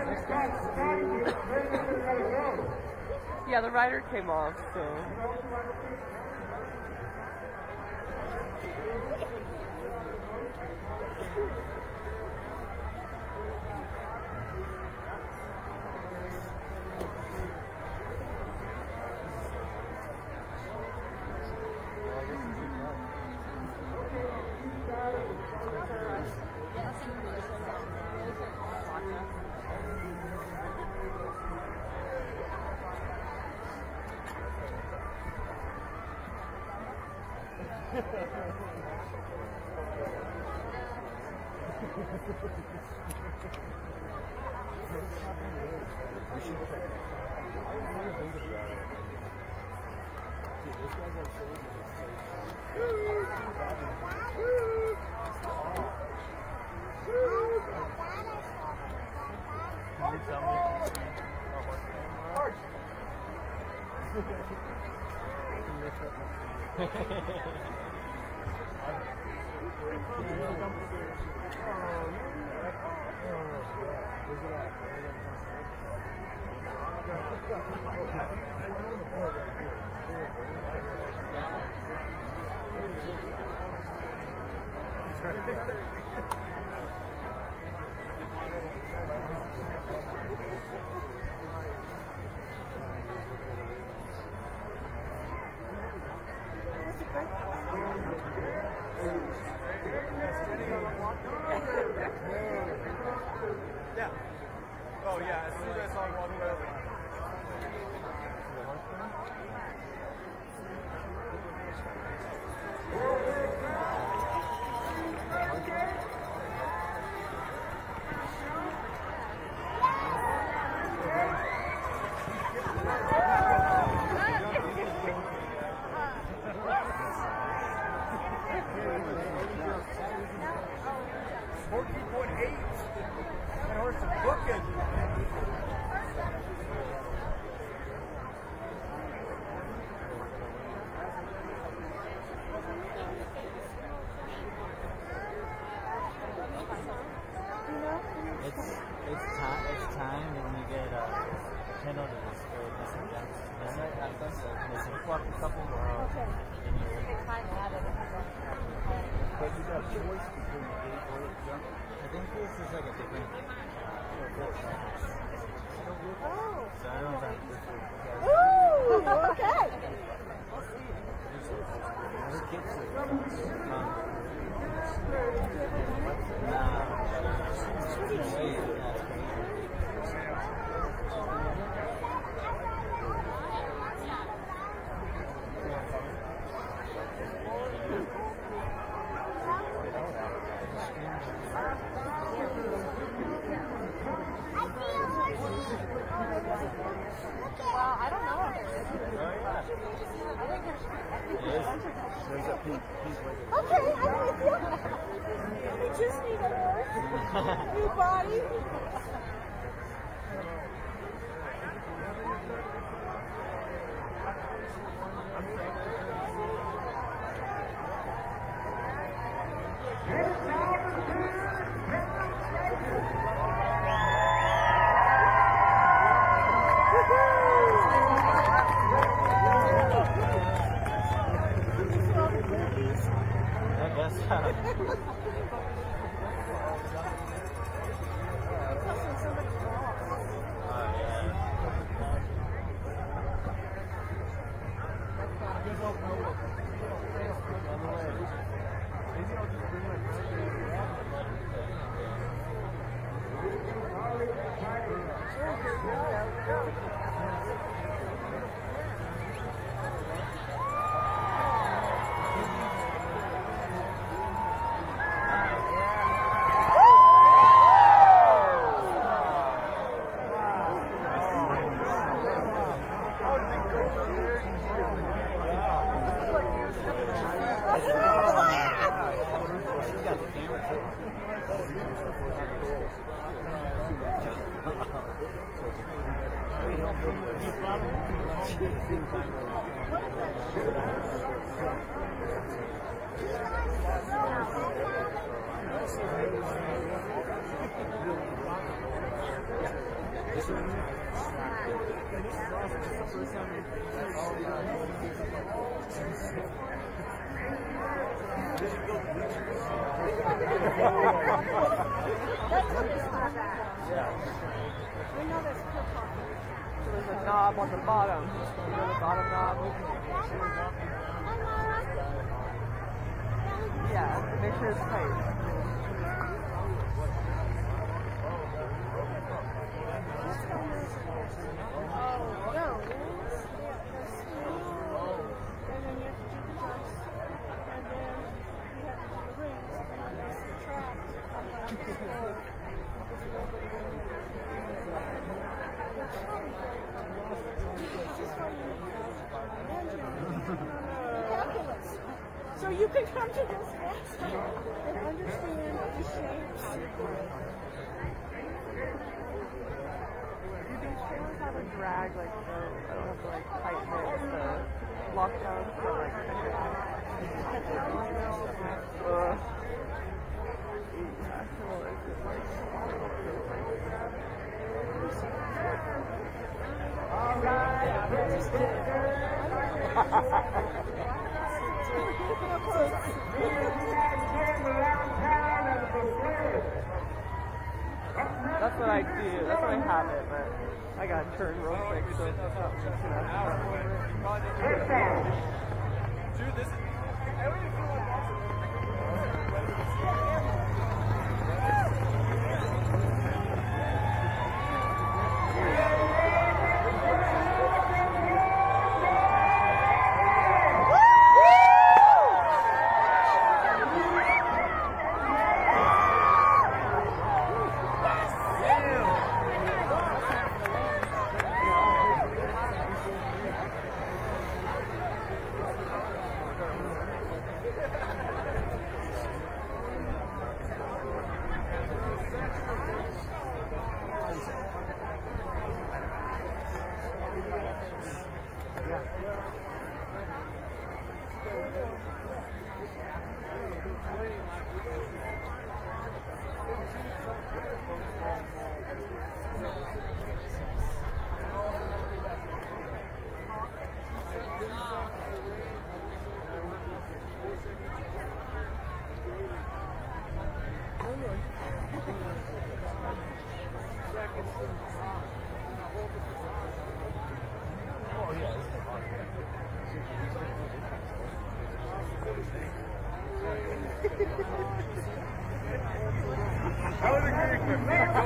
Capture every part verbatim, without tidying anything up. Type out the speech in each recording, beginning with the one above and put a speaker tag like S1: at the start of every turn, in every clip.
S1: Yeah, the rider came off, so.
S2: Yeah. Oh yeah, as soon as I saw him walking over. fourteen point eight. That horse is booking.
S3: It's it's time it's time when you get uh channel to this for missing jumps. Missing missing fuck a couple more hours.
S4: Okay.
S3: But you got a choice between the eight or eight jump. I think this is like a different uh,
S4: Oh.
S3: so I don't know if this is
S4: Ooh, okay.
S3: Her kids are um,
S4: Well, I don't know.
S3: there's a pink, pink like
S4: Okay, I'm with you. We just need a horse. New body.
S3: I guess so.
S1: So there's a knob on the bottom. You know the bottom knob? Yeah, make sure it's tight.
S4: So you can come to this faster and understand the shapes.
S1: Do these trailers have a drag, like, so I don't have to, like, tighten it with the lockdown, so, like, uh, that's what I do. That's what I have it, but I gotta turn real quick, so it's not just gonna
S2: Dude, this is. I don't even feel like that was a great clip.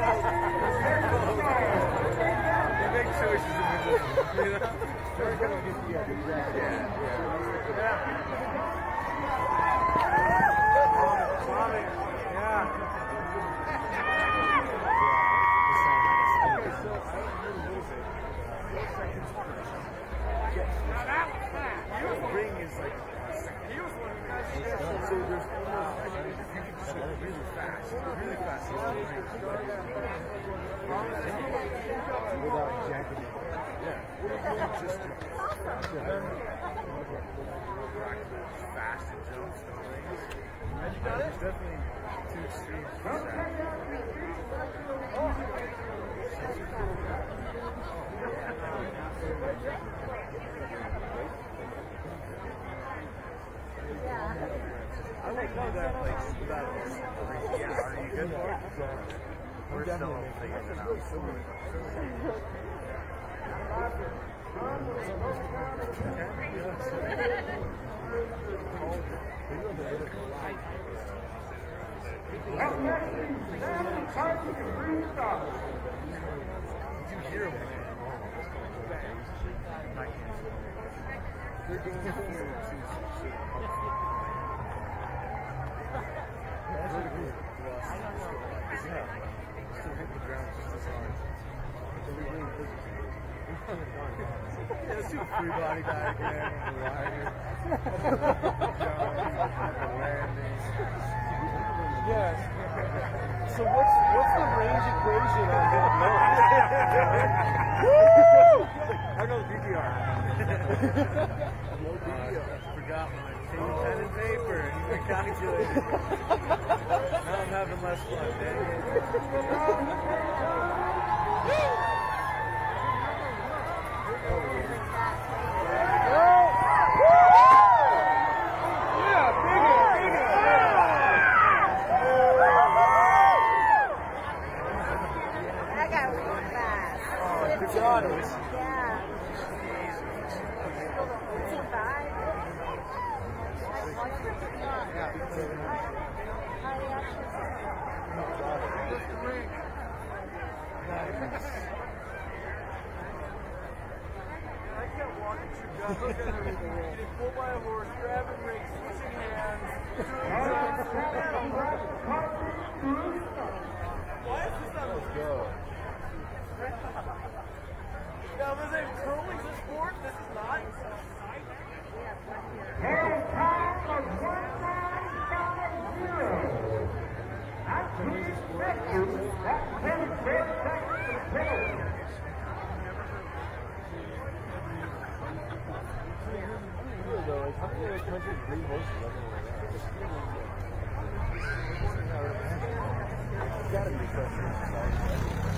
S2: You make choices in the you know? Yeah, yeah. Ring is like he was one of the guys. So there's almost you can just go really fast, really fast. Without jacking it. Yeah. Just fast and jumps and rings. There's definitely two extremes to that. I like do that like without yeah, are you good for it? We're still figuring it out. Did you hear him? They're going to still hit the ground just as hard. So we really physically. Yeah, let's do a free body diagram of the rider. Landing.
S5: Yes. So what's what's the range equation on that note?
S2: I know the B D R. No B D R. I forgot when I came pen and paper and you were calculating. Now I'm having less fun, dang it.
S5: look at everything. Getting pulled by a horse, grabbing rings, switching hands, doing jumps. Why is this not
S2: Let's go.
S5: Now, was it curling's a sport? This is not?
S2: Though, like, how many other countries breed horses? It's gotta be pressure.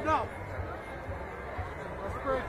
S2: up. Let's break.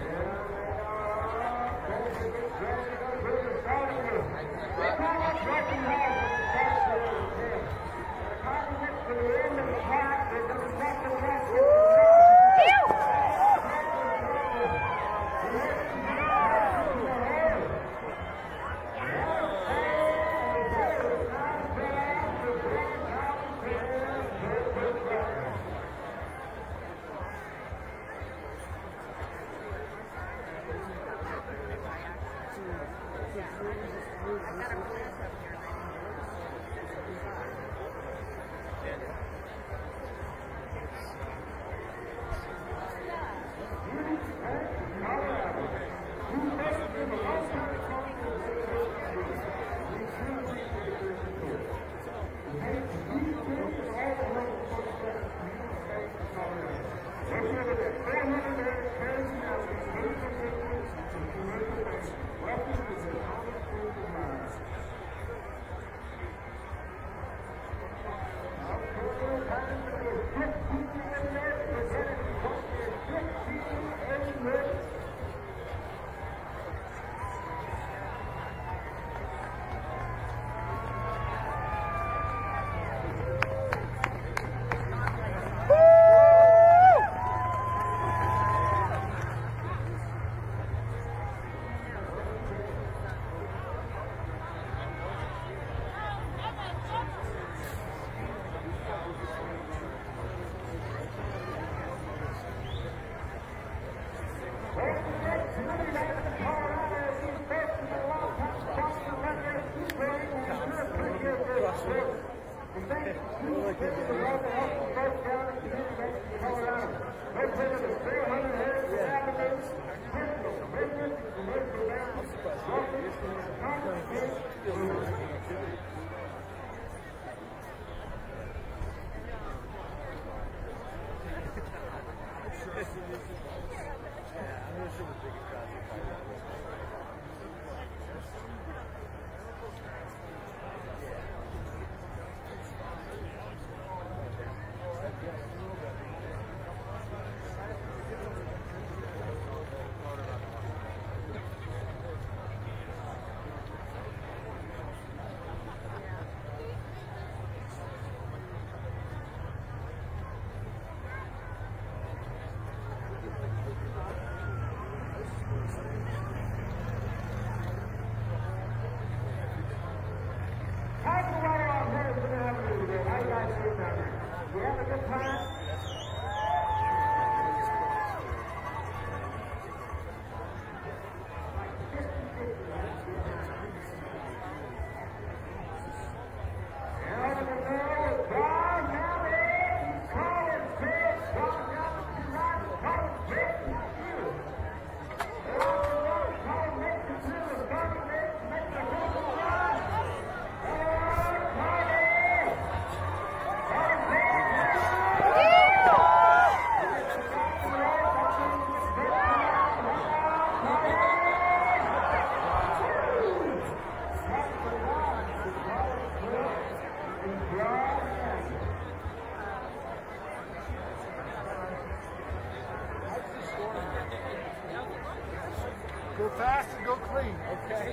S2: Go fast and go clean, okay?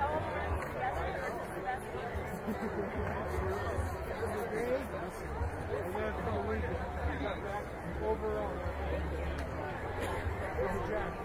S2: And then from Leadville. Overall. There's a jack.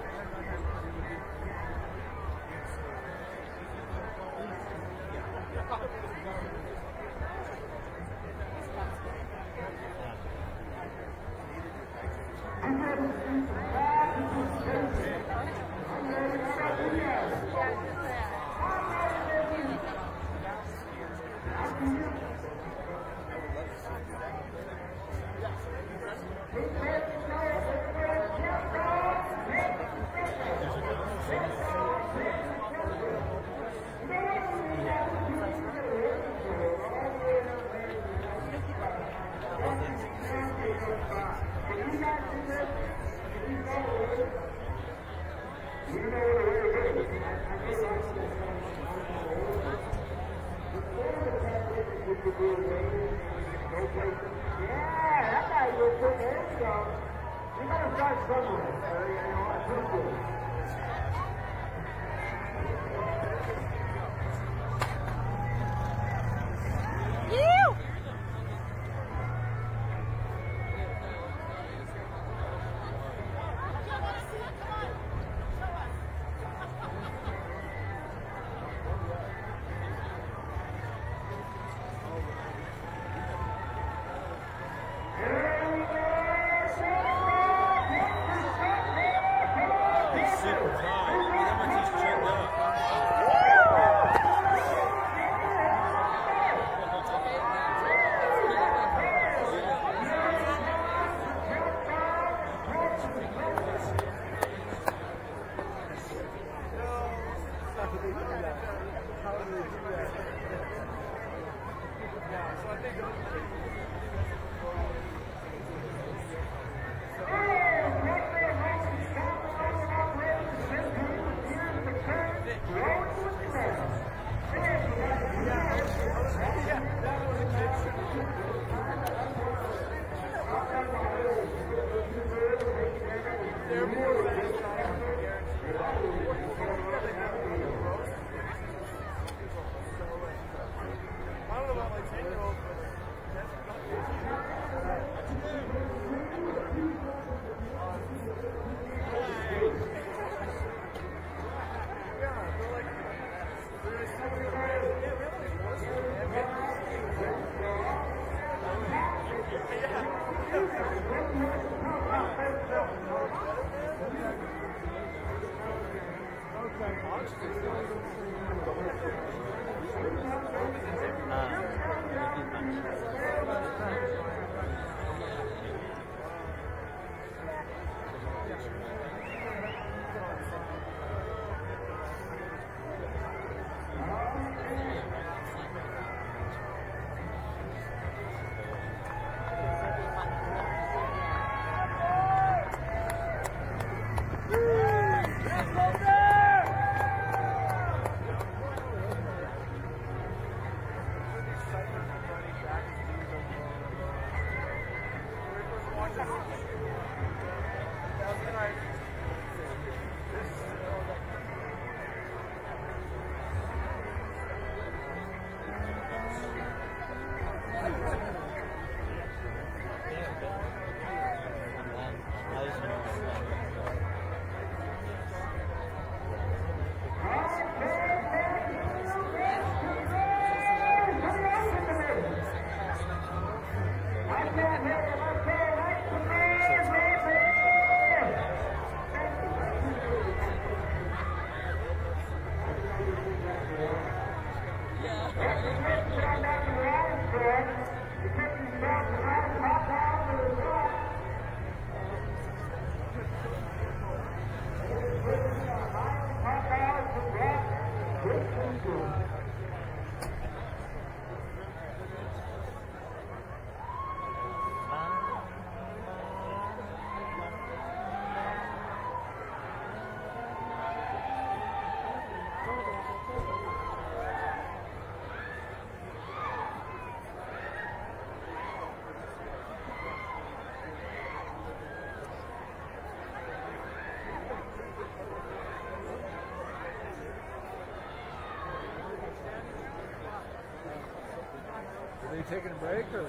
S2: Are you taking a break or?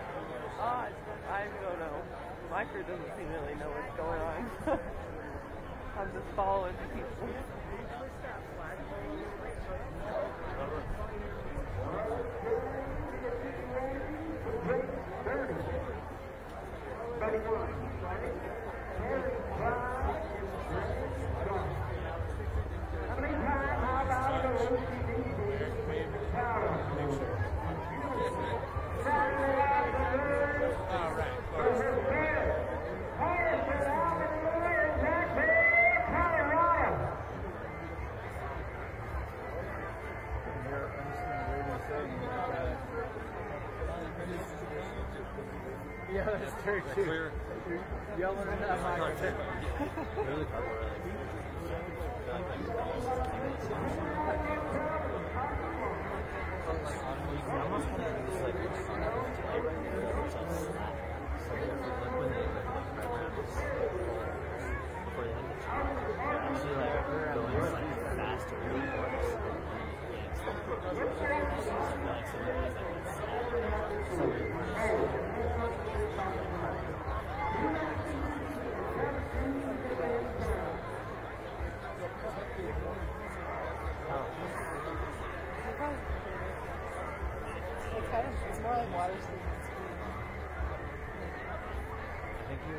S1: Uh, I don't know. My crew doesn't seem to really know what's going on. I'm just following people.
S2: Yeah, that's true too. You're yelling in that microphone.
S3: Really cool. I almost want to do this like this on the table right here. So if you look when they like Thank you.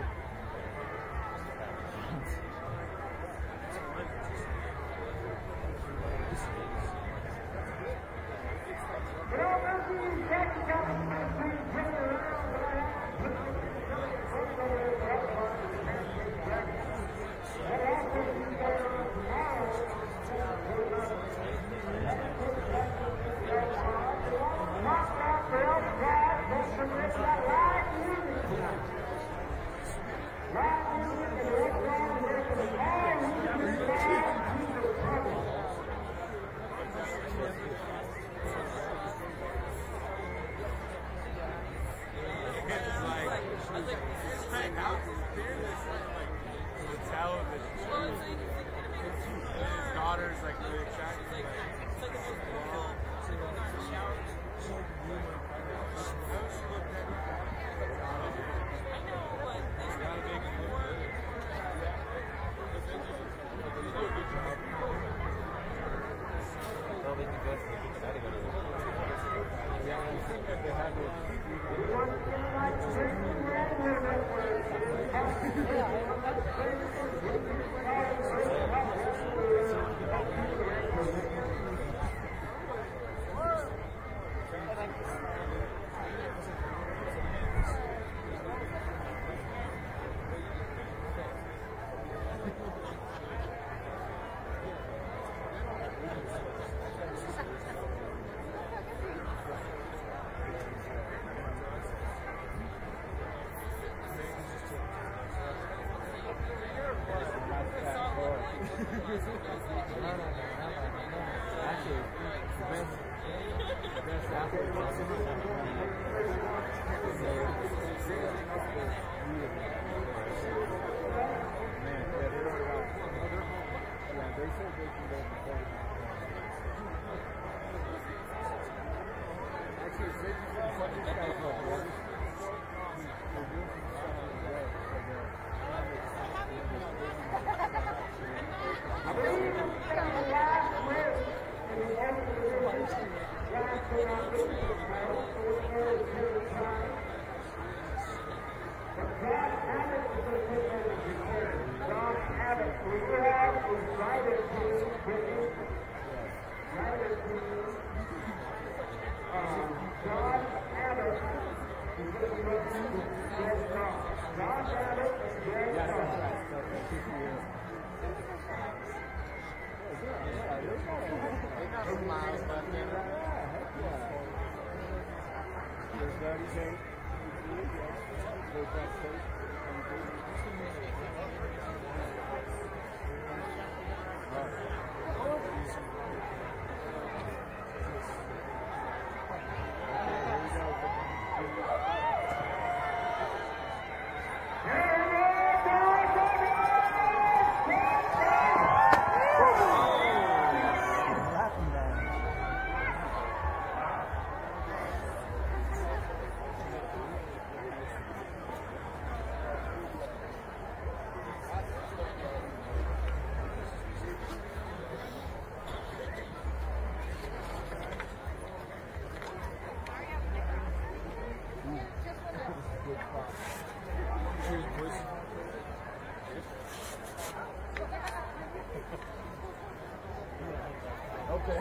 S2: Okay.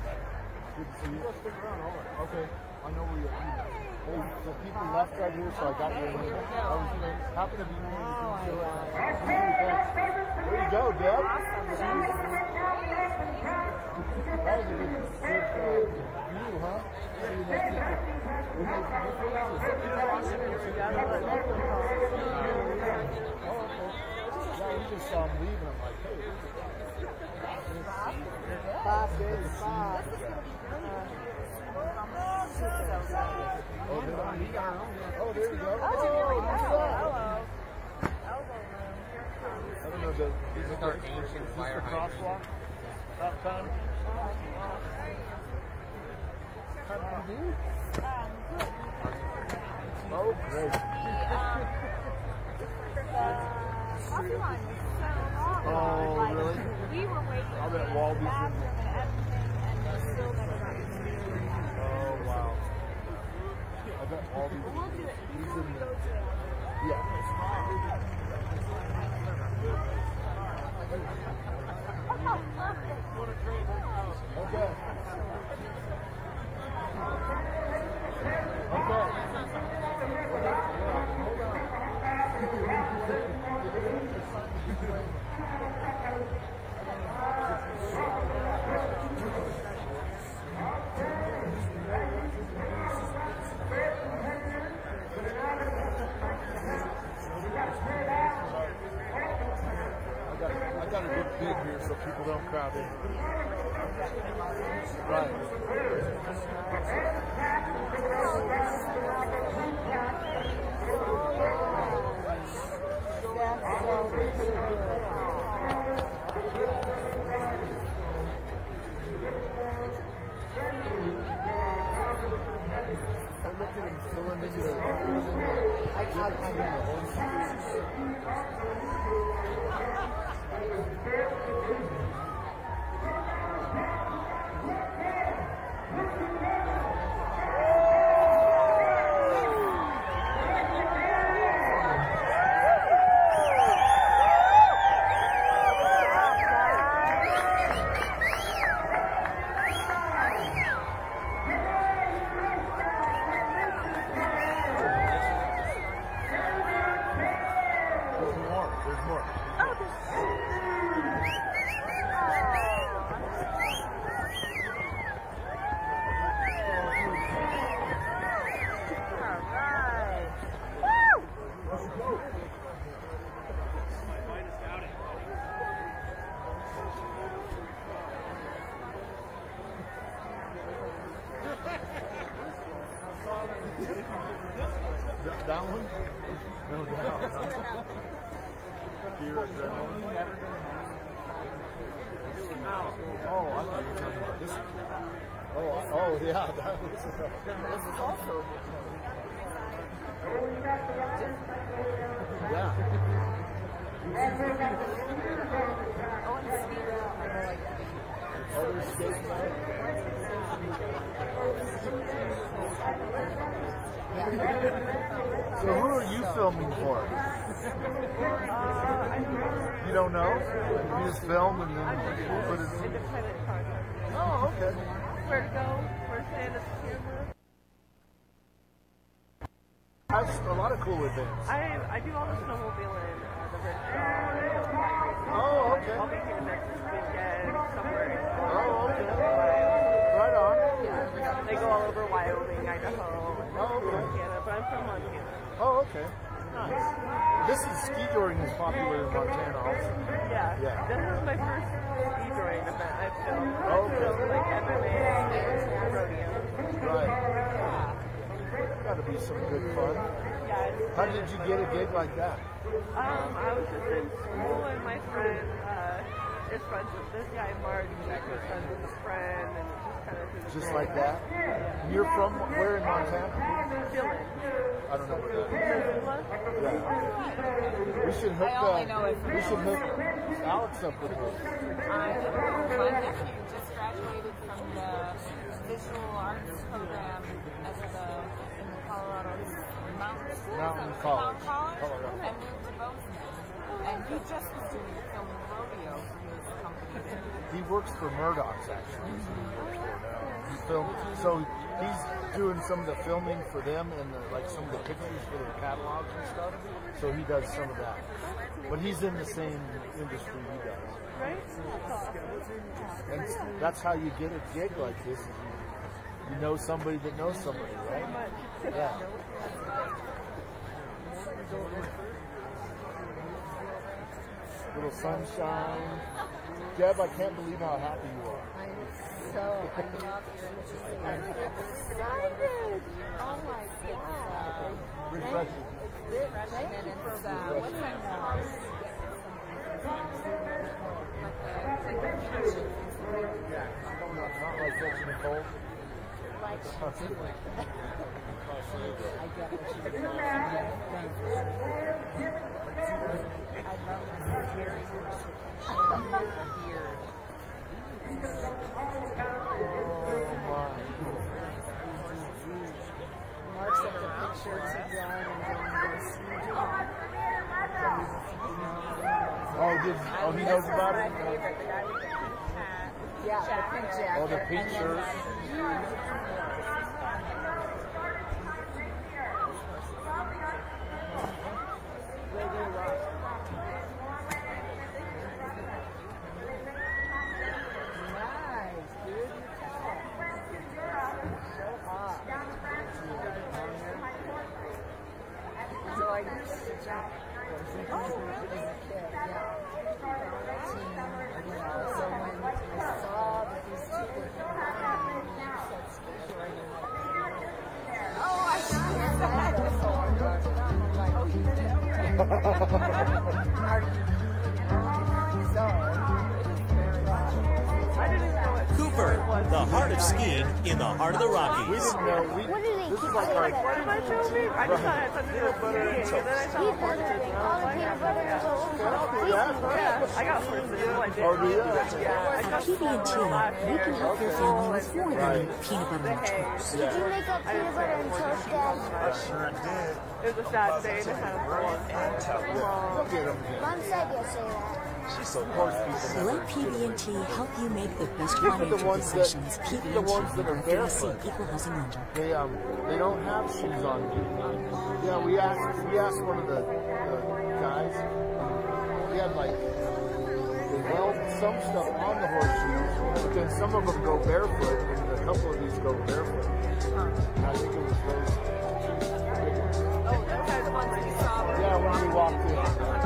S2: Good to see you. Okay. I know where you're at. Hey, the people left right here, so I got your name. I was going to happen to be near you. There you go, Deb. That was a good, good uh, view, huh? Yeah, we just saw him leaving. I'm like, hey. Five days, five. Oh, there, oh, there you go. Oh, hello. I don't know, the, is this our ancient fire crosswalk? About time? How do you do? Oh, great.
S4: Coffee line was so long.
S2: Oh,
S4: like,
S2: really?
S4: We were waiting
S2: I'll
S4: for
S2: bet
S4: the
S2: Waldy's
S4: bathroom
S2: in
S4: and everything, and they still never got to see it.
S2: Oh, wow. I bet Waldy's
S4: We'll do it
S2: he's
S4: before
S2: in
S4: we
S2: the,
S4: go to
S2: Yeah. Okay. I got a good bid here so people don't crowd in. Right. I looked at him filling into the I got That one? No doubt. Beer adrenaline. Oh, I thought you were talking about this. Oh, oh yeah. That was, this is also. Yeah. Other states. So who are you filming for? You don't know? You just film and then put it in?
S1: Independent contractor.
S2: Oh, okay.
S1: Where to go? Where to stand at the camera?
S2: That's a lot of cool events.
S1: I I do all the snowmobiling, uh, the ridge
S2: Oh, okay.
S1: I'll be here next weekend somewhere.
S2: Oh, okay. Right on.
S1: Yeah. They go all over Wyoming, Idaho,
S2: Oh, okay.
S1: Montana, but I'm from Montana.
S2: Oh, okay. Nice. This is ski joring is popular in Montana also.
S1: Yeah.
S2: Yeah.
S1: This is my first ski joring event I've filmed.
S2: Oh,
S1: I've
S2: okay.
S1: filmed like M M A and rodeo.
S2: Right. Gotta be some good fun.
S1: Yeah. It's,
S2: How did you get a gig like that?
S1: um, I was just in school and my friend uh, is friends with this guy, Mark, and I was friends with a friend, and it just kind of through the
S2: Just
S1: thing.
S2: like that? And you're from where in Montana?
S1: Dylan.
S2: I don't know where that
S1: Missoula?
S2: is. Yeah. We should hook
S4: I only
S2: uh,
S4: know it from
S2: we should hook Alex up with her.
S4: I, my nephew just graduated from the visual arts program at the in the Colorado Mountain School,
S2: Mountain
S4: Mountain
S2: College.
S4: College,
S2: Colorado.
S4: and moved to Bozeman. And he just was doing filming rodeo for his company.
S2: He works for Murdoch's actually. That's who he works for now. He filmed, so he's doing some of the filming for them and the, like some of the pictures for their catalogs and stuff. So he does some of that. But he's in the same industry he does.
S1: Right?
S2: And that's how you get a gig like this. Is you, you know somebody that knows somebody, right? Yeah. Little sunshine. Deb, I can't believe how happy you are.
S4: I'm so, I love your interesting. I'm excited. Oh my God.
S2: Refreshing.
S4: Refreshing, and it's, uh, what's that called?
S2: Not like catching a cold.
S4: Like, I get what you mean. I love this very much. Beard.
S2: Oh my.
S4: Mark sent a picture to John and then this.
S2: did, oh, he knows about it?
S4: My favorite, the guy with the pink hat.
S6: Yeah, the pink jacket.
S2: Oh, the pink
S6: And then
S2: shirt.
S6: Nice, dude. Show off. So I used to jump. Oh, really? As a kid, yeah. You know, so when I saw that these two were coming, said skateboarding,
S4: Oh, I see
S6: and I looked it up, I'm like, oh, you did it? Are you? So,
S1: I didn't even know what
S7: Cooper, the heart of skiing in the heart of the
S2: We
S7: Rockies.
S2: didn't know. We,
S8: What did he
S2: this is
S8: keep
S2: like
S8: saying
S2: our.
S8: that?
S1: What am I filming? I just thought it had something to do with skiing, and then I saw
S8: Peanut
S1: horses,
S8: butter,
S1: and I
S8: all
S1: was
S8: the
S1: like,
S8: peanut butter is all
S1: yeah, I got horses, so I did.
S2: Oh, do you?
S1: Yeah, I got
S9: P B and T,
S1: last
S9: we
S1: year.
S9: can help your family with more than
S2: Right.
S9: peanut butter and toast.
S8: Did you make up peanut butter and toast, Dad?
S2: I sure did.
S1: It was a sad day to have one.
S2: Look at him.
S8: Mom said yesterday that.
S2: She's so horse people.
S9: Let P B and T help you make the best
S2: These are the
S9: financial
S2: ones that-
S9: decisions. P B
S2: these are the
S9: and T,
S2: ones that are
S9: F D I C,
S2: barefoot.
S9: equal housing lender.
S2: They um they don't have shoes on. Yeah, we asked we asked one of the, the guys. He had like they weld some stuff on the horseshoes, but then some of them go barefoot, and a couple of these go barefoot. And I think it was those.
S4: Oh, those are the ones that you saw.
S2: Yeah, when we walked in.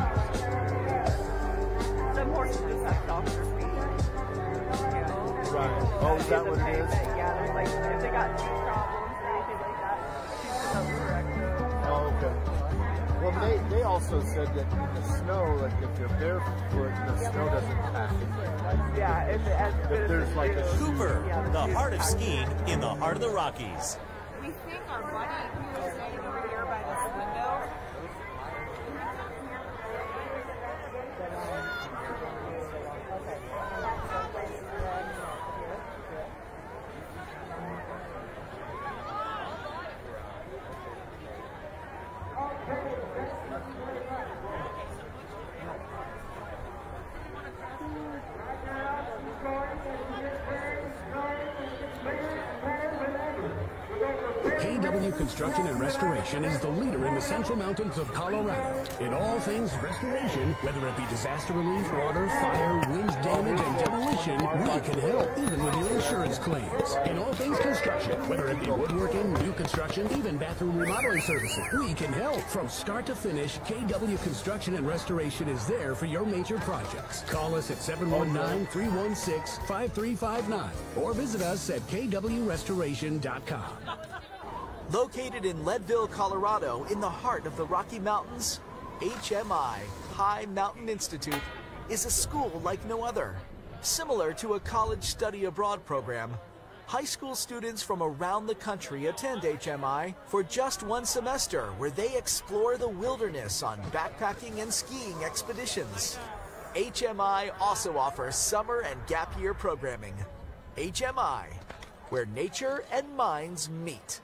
S1: Some horses just have softer feet.
S2: Right. Oh, is that what it is?
S1: Yeah, there's like, if they got knee problems or anything like that, shoes can help correct them.
S2: Oh, okay. Well, they, they also said that in the snow, like if you're barefoot, the snow doesn't pack it.
S1: Yeah, if it, as good
S2: If
S1: as
S2: there's
S1: it
S2: like a
S1: is.
S7: Cooper,
S1: Yeah,
S7: the
S1: shoes
S7: heart of
S1: pack it.
S7: skiing in the heart of the Rockies.
S4: We think our buddy who was standing over here by this window.
S10: K W Construction and Restoration is the leader in the Central Mountains of Colorado. In all things restoration, whether it be disaster relief, water, fire, wind damage, and demolition, we can help, even with your insurance claims. In all things construction, whether it be woodworking, new construction, even bathroom remodeling services, we can help. From start to finish, K W Construction and Restoration is there for your major projects. Call us at seven one nine, three one six, five three five nine or visit us at k w restoration dot com.
S11: Located in Leadville, Colorado, in the heart of the Rocky Mountains, H M I, High Mountain Institute, is a school like no other. Similar to a college study abroad program, high school students from around the country attend H M I for just one semester, where they explore the wilderness on backpacking and skiing expeditions. H M I also offers summer and gap year programming. H M I, where nature and minds meet.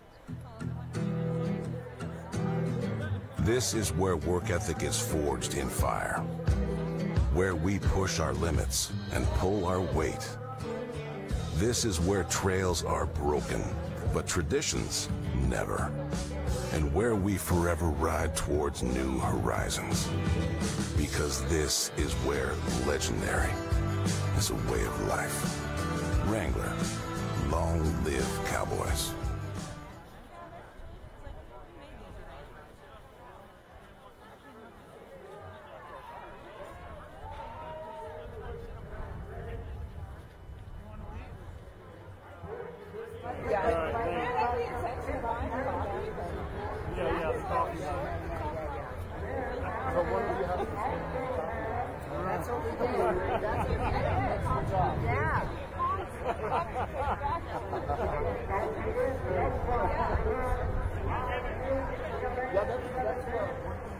S12: This is where work ethic is forged in fire, where we push our limits and pull our weight. This is where trails are broken, but traditions never, and where we forever ride towards new horizons. Because this is where legendary is a way of life. Wrangler, long live cowboys.
S5: Yeah, yeah, the coffee.
S2: So what do you have?
S6: that's what we do. That's what we do. That's our job. Yeah.
S2: Yeah, that's that's what.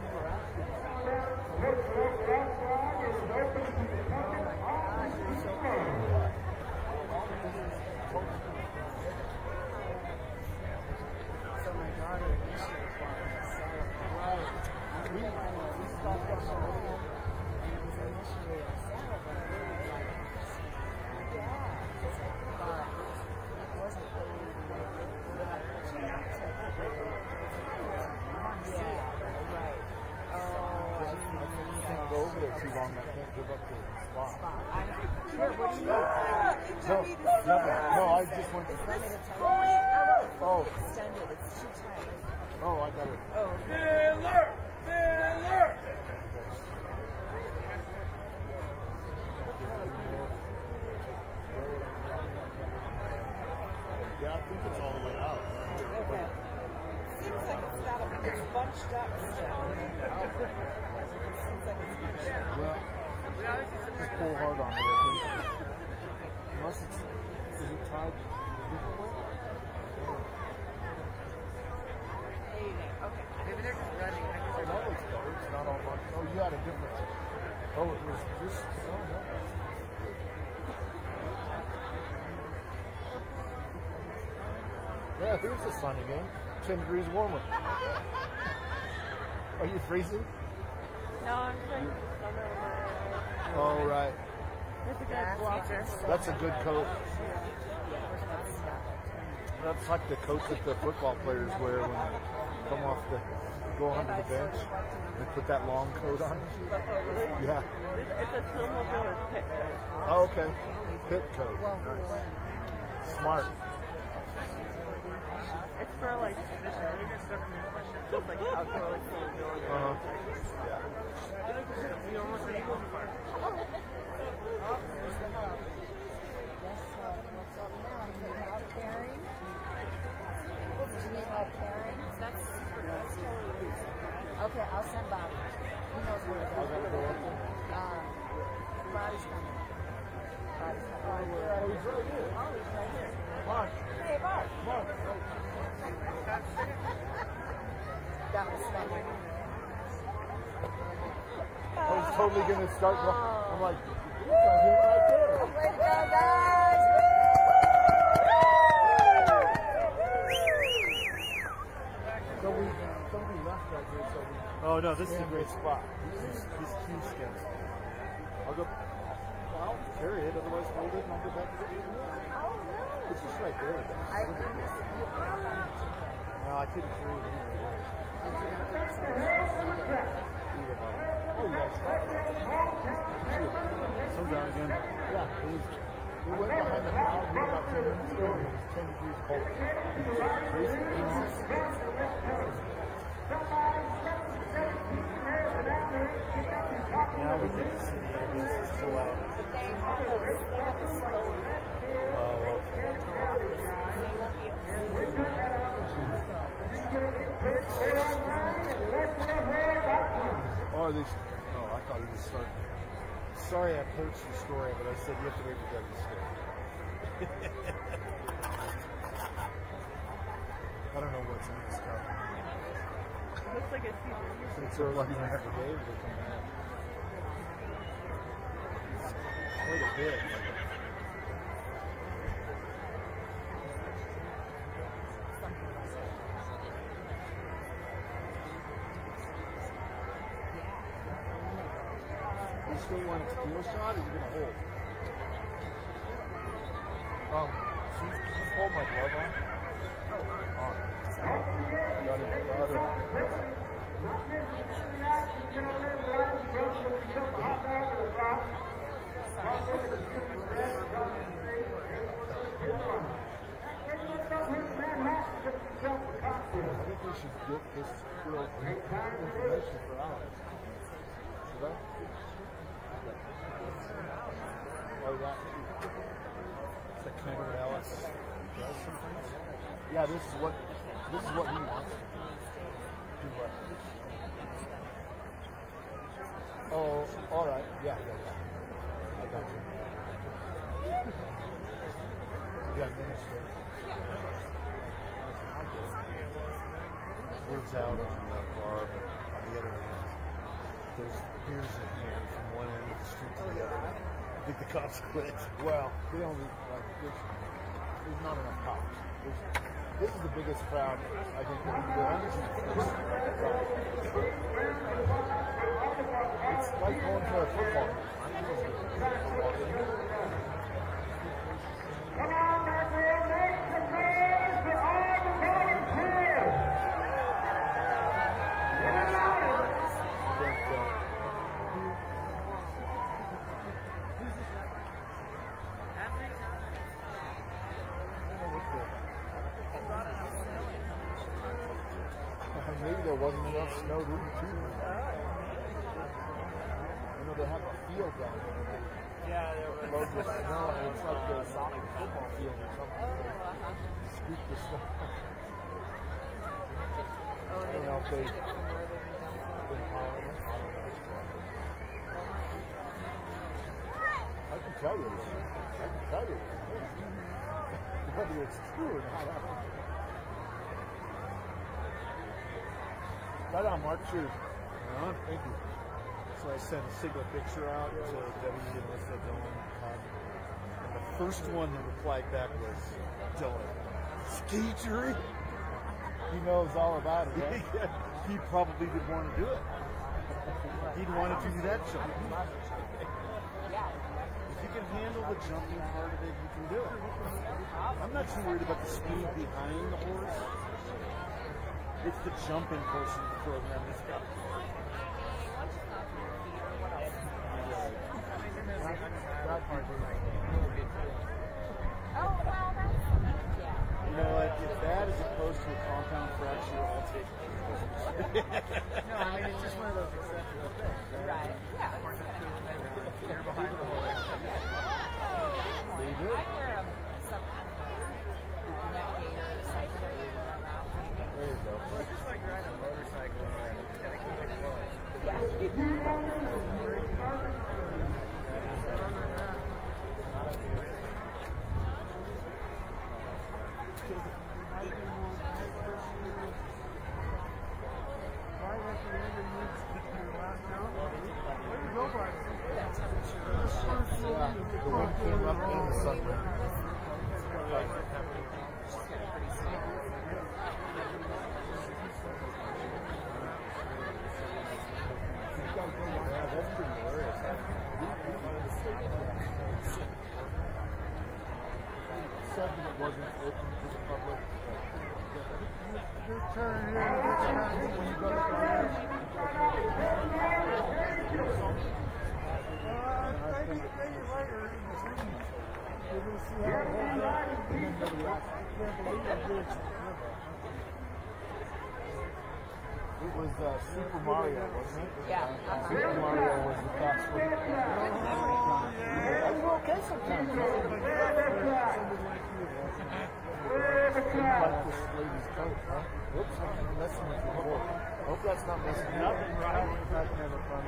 S6: So my daughter initially wanted to sell it. Right. We, we stopped up and it was initially
S2: too long. I can't give up the spot.
S6: Here, what do you need?
S2: No, nothing. No, I just want to. Oh.
S6: Extended. It's too tight.
S2: Oh, I got it.
S6: Oh.
S5: Miller! Miller!
S2: Yeah, I think it's all the way out.
S6: Okay. Seems like it's got a, it's bunched up still. Seems like it's bunched up.
S2: Well, just pull hard on it, I think. Unless it's, is it tied different way?
S6: Okay.
S1: Maybe they're just running.
S2: Oh, that looks better. It's not all bunched. Oh, you had a different. Oh, it was just. Oh, no. Yeah, here's the sun again. ten degrees warmer. Are you freezing?
S1: No, I'm trying to summer my.
S2: Oh, right.
S1: It's a good blocker.
S2: That's a good coat. That's like the coat that the football players wear when they come off the, go onto the bench. They put that long coat on. Yeah.
S1: It's a snowmobiler's pit coat.
S2: Oh, okay. Pit coat. Nice. Smart.
S1: It's for like just like outdoor like snowmobiling.
S2: Uh-huh.
S6: Yes, uh, what's up now? Do you have carrying? Do you need help carrying? That's that's totally loose. Okay, I'll send Bob. He knows where to go. Uh, Bobby's coming. Bobby's coming. Oh, he's right here. Oh, he's right here.
S2: Mark.
S6: Hey, Bob.
S2: Mark.
S6: That was funny.
S2: I was totally going to start. I'm like, he's right here right there.
S6: Way to go, guys!
S2: So we, somebody left right here, so we.
S5: Oh, no, this is a
S2: great spot. This is this huge skin. I'll go. Well, I'll carry it, otherwise hold it and I'll go back to the video.
S6: Oh, no.
S2: It's just right there.
S6: I
S2: No, I couldn't carry it anyway. Oh, yes.
S5: Some guy again.
S2: Yeah, it was, we went behind the mountain here about ten minutes ago and it was ten degrees cold. It was crazy.
S5: Now we get to see the enemies. It's still out. Oh,
S2: Oh, are they, oh, I thought he was starting. Sorry I poached the story, but I said you have to wait to get the story. I don't know what's in this cup.
S1: It looks like a season.
S2: It's a lucky one every day they come back. Quite a bit. You still want a tequila shot, or are you going to hold? Um, so you just hold my glove on. On. Got it, got it. I think we should get this girl information for Alex. Should I? Oh, that. Is that kind of what Alex does sometimes? Yeah, this is what this is what he wants. Do what? Oh, all right. Yeah, yeah, yeah. I got you. Yeah, minister. Works out on the bar, but on the other end, there's beers in here from one end of the street to the other. I think the cops quit. Well, they only, like, there's, there's not enough cops. There's, this is the biggest crowd, I think, in the energy. It's like going to a football game. I'm supposed to go to a football game. Come on, back there, make some noise for all the volunteers! there wasn't enough snow to do it. You know, they have a field down there.
S3: Yeah, there was.
S2: Loads of snow, and it's like the Sonic football field or something.
S4: Oh, uh-huh.
S2: Scoop the snow.
S4: Oh,
S2: I
S4: they
S2: don't know
S4: don't
S2: if they.
S4: take it from where they're dumping.
S2: I can tell you. I can tell you. Whether it's true or not. Right on, Mark. Cheers.
S5: Uh-huh. Thank you. So I sent a single picture out to Debbie and Lisa, Dylan, and Todd. And the first one that replied back was Dylan. Ski jury?
S2: He knows all about it, right?
S5: Yeah, he probably would want to do it. He'd want to do that jumping. If you can handle the jumping part of it, you can do it. I'm not too worried about the speed behind the horse. It's the jumping portion of the program that's got
S4: Oh, well, that's, yeah.
S5: You know what? If that is opposed to a compound fracture, I'll take it.
S6: No, I mean, it's just one of those acceptable things.
S4: Right. Yeah. You're behind the whole
S2: So you do it?
S4: I wear a, some kind of a neck gaiter or something that you wear around.
S2: There you go.
S3: It's just like riding a motorcycle and you gotta keep it close.
S2: The wind came up and the sun went. Yeah, that's pretty hilarious. Said that it wasn't open to the public. Your turn here. When you go to
S5: Thank you, thank you later in between. You're going to see how it holds up. And then the last, I can't believe I did it.
S2: It was uh, Super Mario, wasn't it?
S4: Yeah. Uh-huh.
S2: Super Mario was the best one. I do okay sometimes. Like this lady's coat, huh? Whoops, I'm messing with your board. Hope that's not messing with you.
S5: Nothing right. That's never fun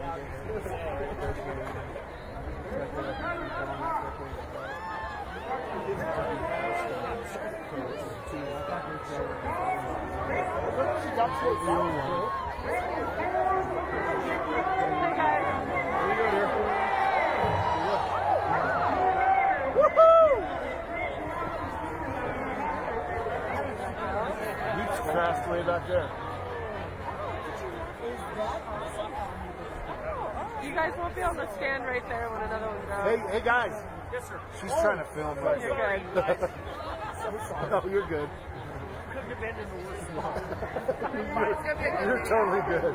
S2: Fast way back there.
S1: You guys won't be able to stand right there when another one goes.
S2: Hey, hey guys.
S5: Yes, sir.
S2: She's oh. trying to film right
S1: You're
S2: now.
S1: good.
S2: No, you're good.
S5: Couldn't have been in the worst spot.
S2: you're, you're totally good.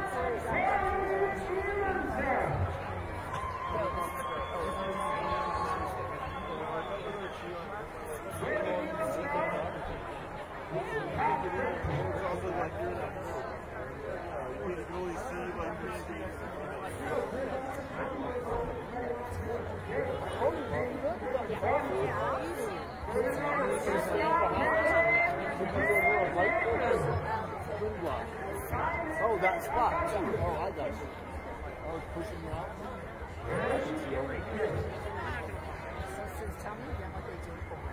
S2: Oh, that spot too. Oh, I got you. I was pushing you out. I can see over here.
S6: So, Sis, tell me again what they do for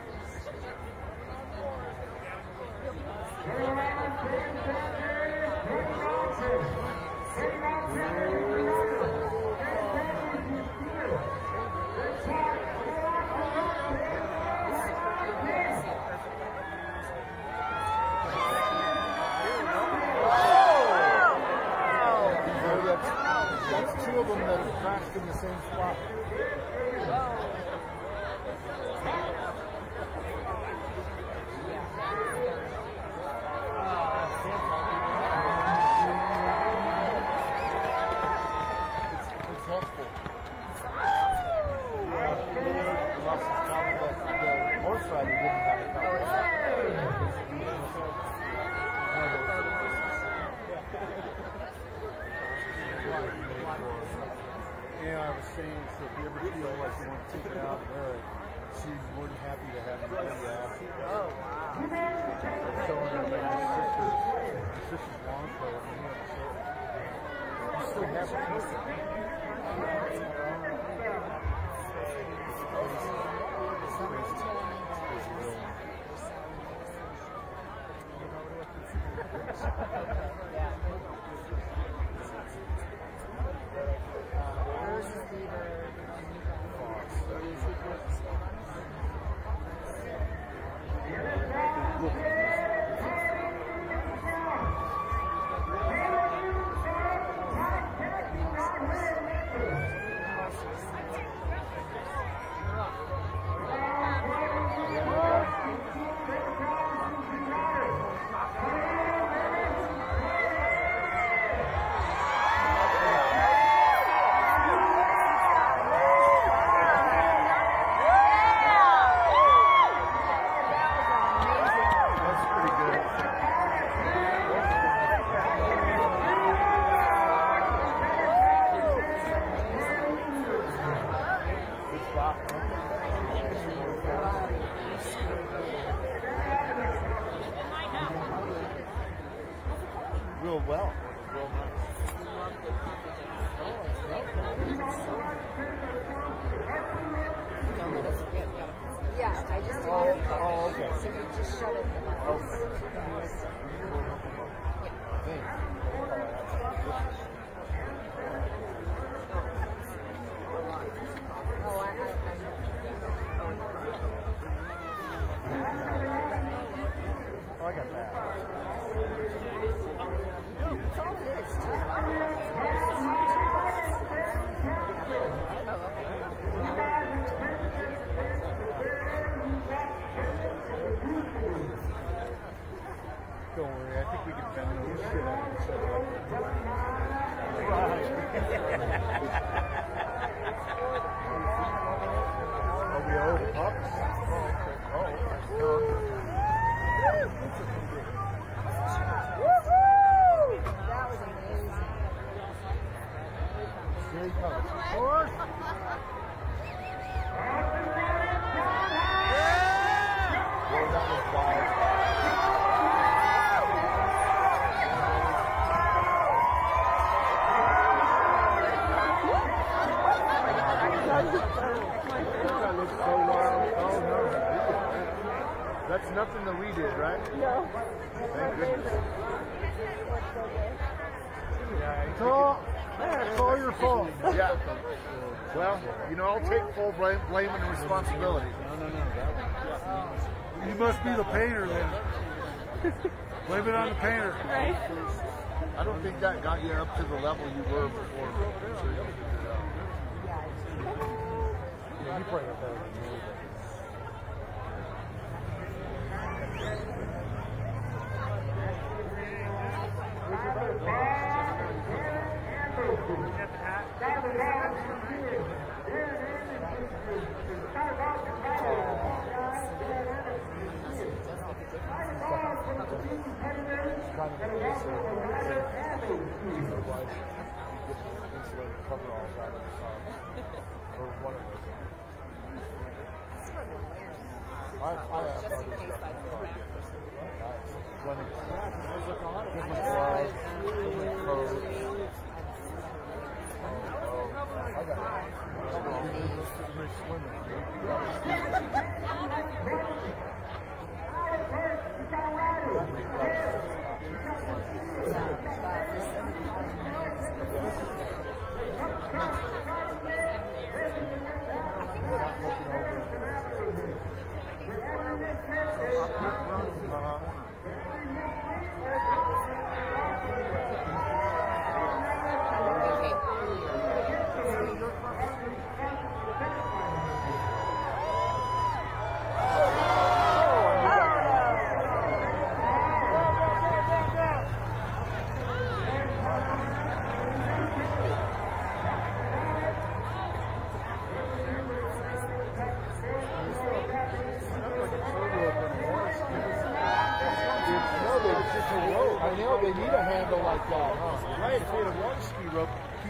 S2: That's two of them that have crashed in the same spot. It's, it's helpful. The horse rider didn't have a car.
S5: And I was saying, so if you ever feel like you want to take it out and wear it, she's more than happy to have you wear the ass.
S1: Oh, wow.
S5: I was telling her about my sister's, my sister's lawn pro, and we have a show. You still have a piece of it. Real well. Real nice.
S6: Yeah, I just
S5: Oh, oh, okay.
S6: So you just shut it in the box. Oh, I, I, I know.
S5: Oh, I got that.
S6: That's all it is, too.
S5: Don't worry, I think we can pound this shit out of each other. Are we old pups? Oh, okay. Oh,
S6: Woohoo! That was amazing.
S5: here he comes. Forward. Well, that was wild. That looks so wild. Oh no. That's nothing that we did, right?
S1: No.
S5: Thank goodness. Yeah,
S2: It's all, it's all your fault.
S5: yeah. Well, you know, I'll take full blame, blame and responsibility.
S2: No, no, no. That you must be the painter then. Blame it on the painter.
S1: Right.
S5: I don't think that got you up to the level you were before. So you figured it out. Yeah, you probably got better than me.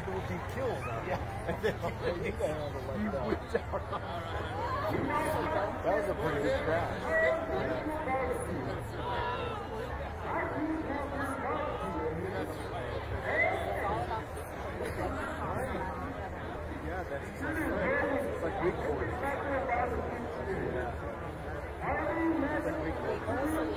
S5: people would be killed.
S2: Yeah.
S5: And then you can handle like that.
S2: That was a pretty good crash.
S5: Yeah, that's exactly right. It's like wakeboarding. Yeah. It's like wakeboarding.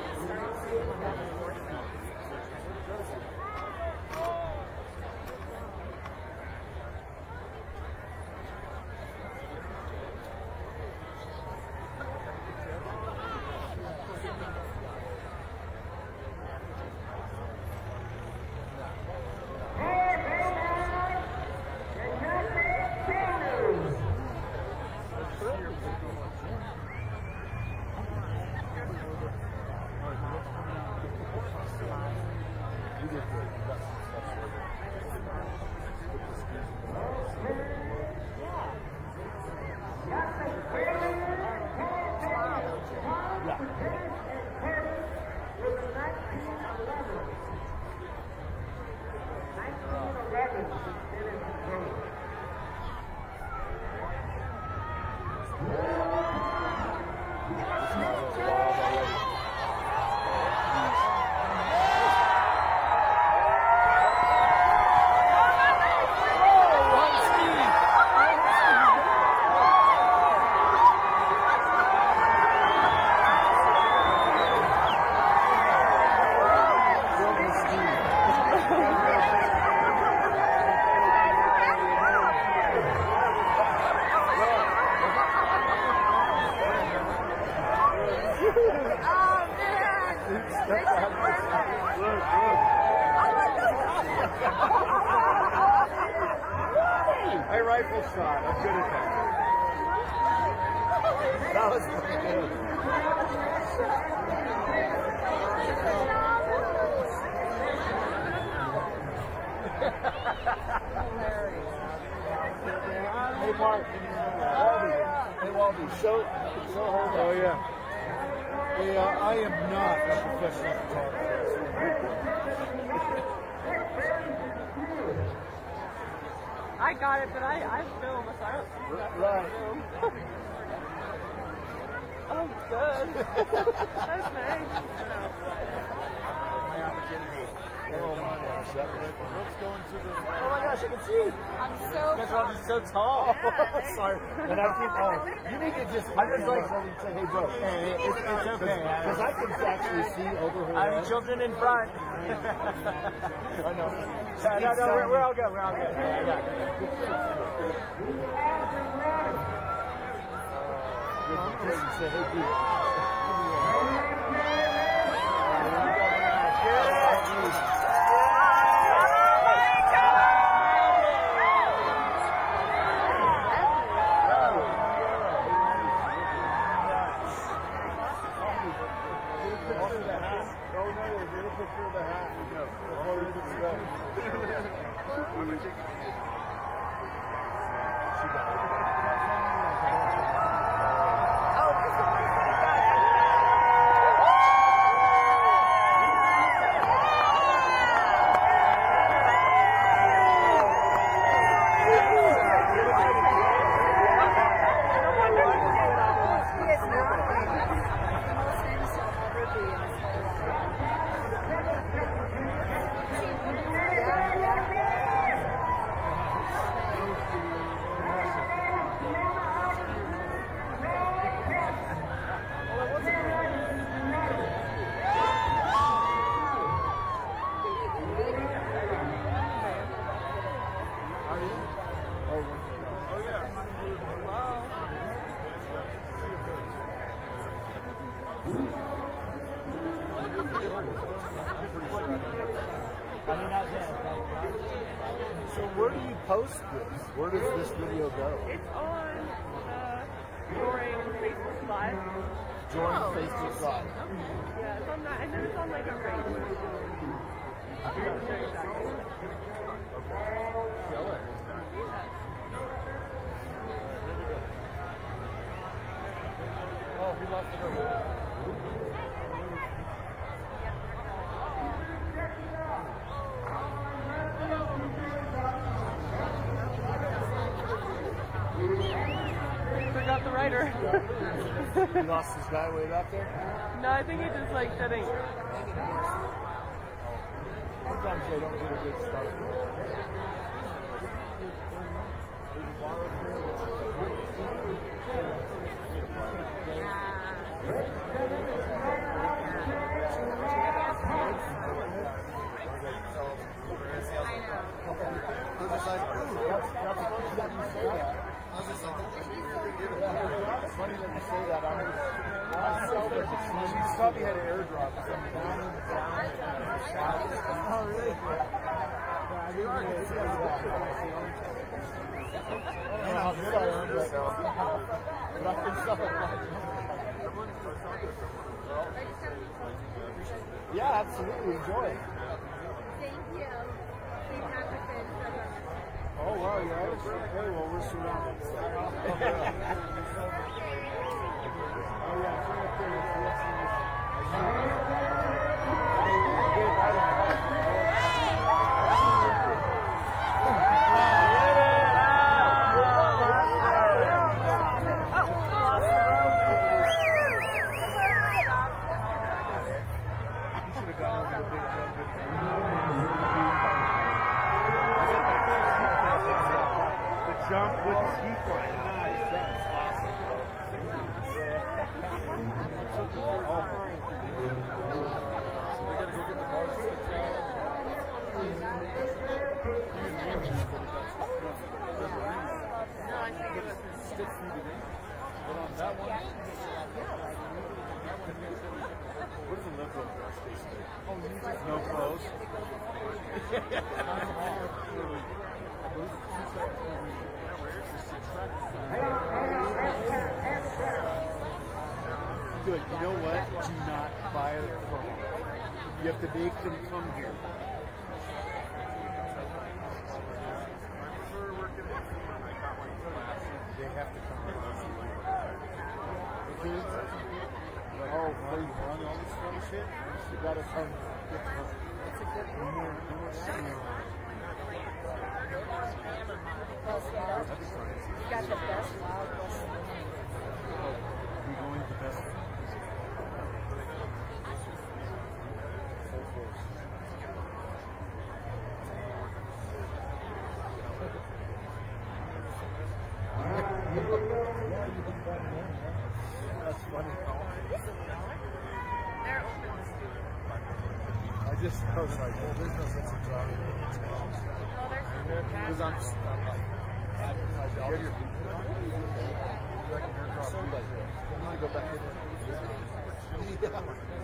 S2: Hey, rifle shot. I'm good at that. That was pretty good. Hey, Mark. Hey, Walby. Show, show her.
S5: Oh, yeah. Hey, uh, I am not a professional photographer.
S1: I got it, but I, I film, so I don't see that.
S2: Right.
S1: Oh, good. That's nice.
S5: My opportunity. Oh my gosh. Let's go into the.
S2: Oh my gosh, I can see.
S4: I'm so
S2: That's why I'm so tall. Sorry. And I keep, oh, you need to just, I just like say, hey, bro.
S3: Hey, it's, it's okay.
S2: Because I can actually see over her
S3: I have
S2: head.
S3: children in front.
S2: I know.
S3: No, no, no, we're, we're all good. We're all good. I got it.
S2: Just say, hey, dude. So where do you post this? Where does this video go?
S1: It's on uh, Joring Facebook Live.
S2: Joring Facebook Live.
S1: Yeah, it's on that. I know it's on like a regular. I'll show you exactly.
S2: Show it. Oh, he lost it over.
S1: not the writer.
S2: He lost his guy way back there?
S1: No, I think he just like didn't.
S2: Sometimes they don't get a good start. It's funny that you say that. I was, I was she probably had an airdrop or something down and down. Oh, really? Yeah, I didn't really see that. I don't know how good I am, but but I can stuff like that. Yeah, absolutely. Enjoy it.
S8: Thank you.
S2: Oh, wow, you're Irish? Okay, well, we're surrounded. So. Oh, yeah. Jump with the ski flying. Nice. That's awesome. Oh. So they gotta go get the bars.
S1: No, I think it was
S2: stick through the ring. But on that one, what is a Leadville gas station? Oh, you just no clothes. Good. You know what? Do not buy it from them. You have to make them come here. They have to come here. The kids, like, oh, play one, all this fun shit. You gotta come get them. That's a good one. More, more scenery.
S6: You got the best Wild West.
S2: We're going to the best. That's funny.
S1: They're open this week.
S2: I just I was like, well, there's no sense in driving. Because I'm, I'm like, I get your people. Like an airdrop. I'm going to go back in there. Yeah.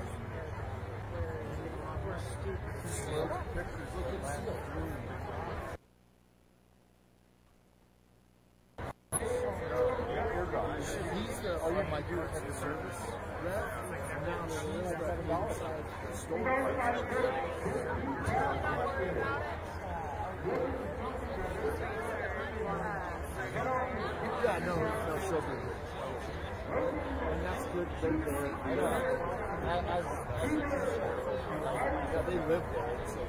S2: We're stupid. Slow pictures. Look at seal. He's the, oh, yeah, my dude at the service rep. And now they're a little bit inside the store. Yeah, no, no, she'll be good. And that's good. They, they, I know. As, as, as yeah, they live there. So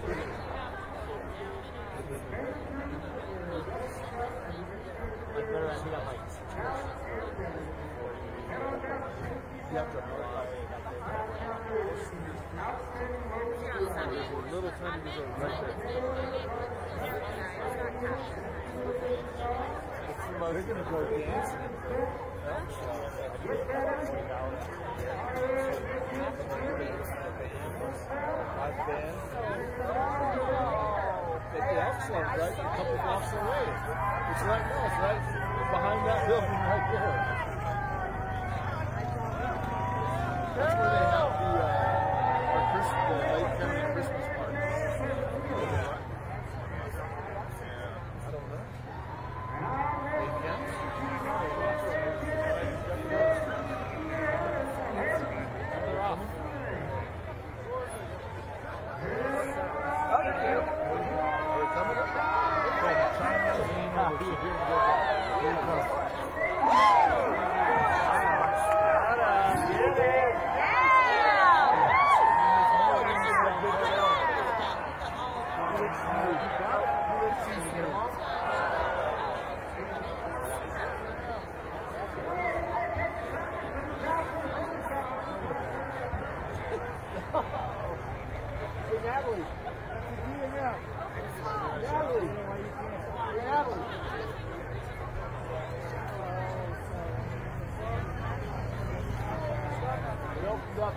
S2: like better idea, like you have to apply. There's a little tiny bit of right there. They're gonna go dancing. Live band. At the Elks Club, right? A couple blocks away. It's right now. It's right behind that building right there. That's where they have the uh, our Christmas, the Lake County Christmas party. I don't know. They can. They're off. Are they coming up? Okay, China, Zena, here we go. Here we go.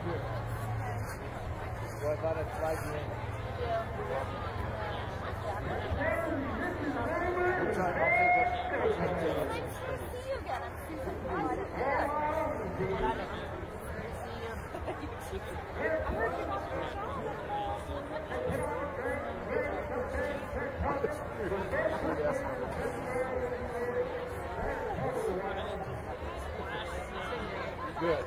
S2: Good. Well, I thought I'd slide you in. Good time. I'll take it.
S4: See you again.
S2: Good.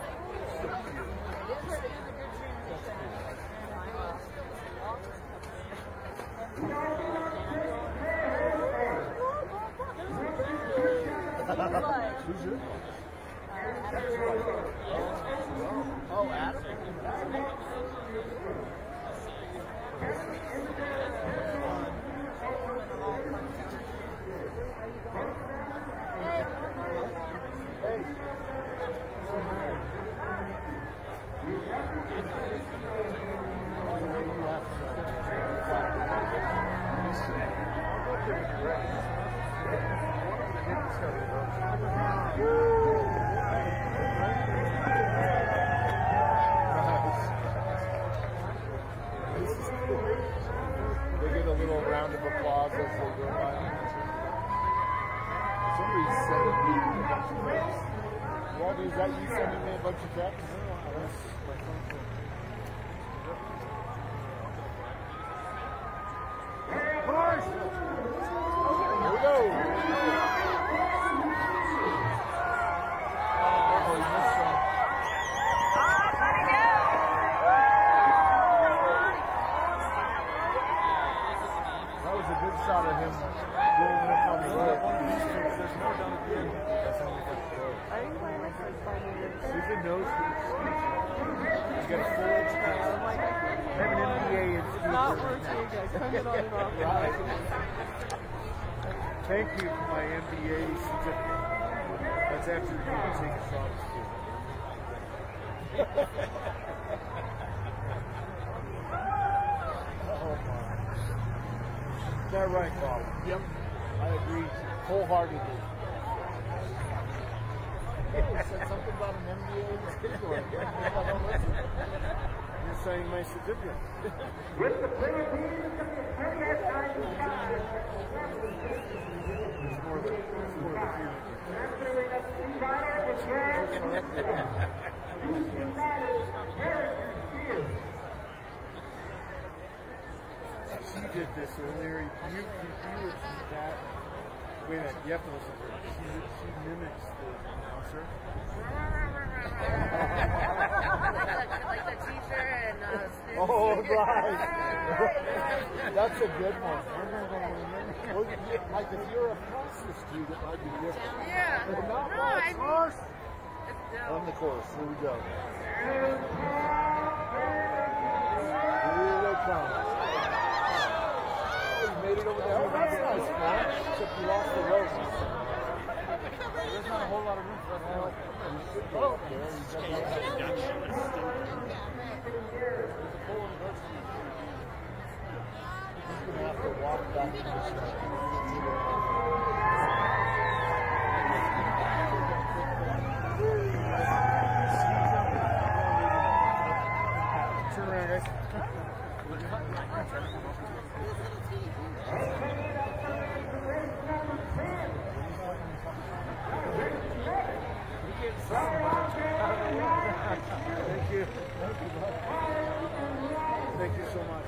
S2: Who's your? Oh, Adam. They get a little round of applause as they go by. Somebody's sending me a bunch of texts. Waldy, is that you sending me a bunch of texts? Push! Here we go! Oh, he missed some. That was a good shot of him rolling up on the road. There's more down at the end. That's how we got the road.
S1: I think my like first five minutes.
S2: He's a nose for the speech. He's got a full education. I have an M B A in
S1: It's not working, you guys. Turn it on and off.
S2: Right. Thank you for my M B A certificate. That's after you can take a shot. Oh my. Is that right, Bob? Yep. I agree wholeheartedly. You said something about an M B A in the school. You're saying my certificate. With the Philippines, it's more the, it's more the fear. She did this earlier. You, you, you were that. Wait a minute, you have to listen to her. She, she mimics the announcer.
S4: Like the teacher and uh, students.
S2: Oh, right. That's a good one. Well, like if you're across the street, it might be different.
S4: Yeah.
S2: But not
S4: No,
S2: by
S4: I mean,
S2: chorus.
S4: no.
S2: On the chorus. Here we go. Here they come. Oh, you made it over there. Oh, that's nice, man. Except you lost the rope. There's not a whole lot of room for that. You should go up there. You just have to He's going to have to walk back to the start. Turn around, guys. Thank you. Thank you so much.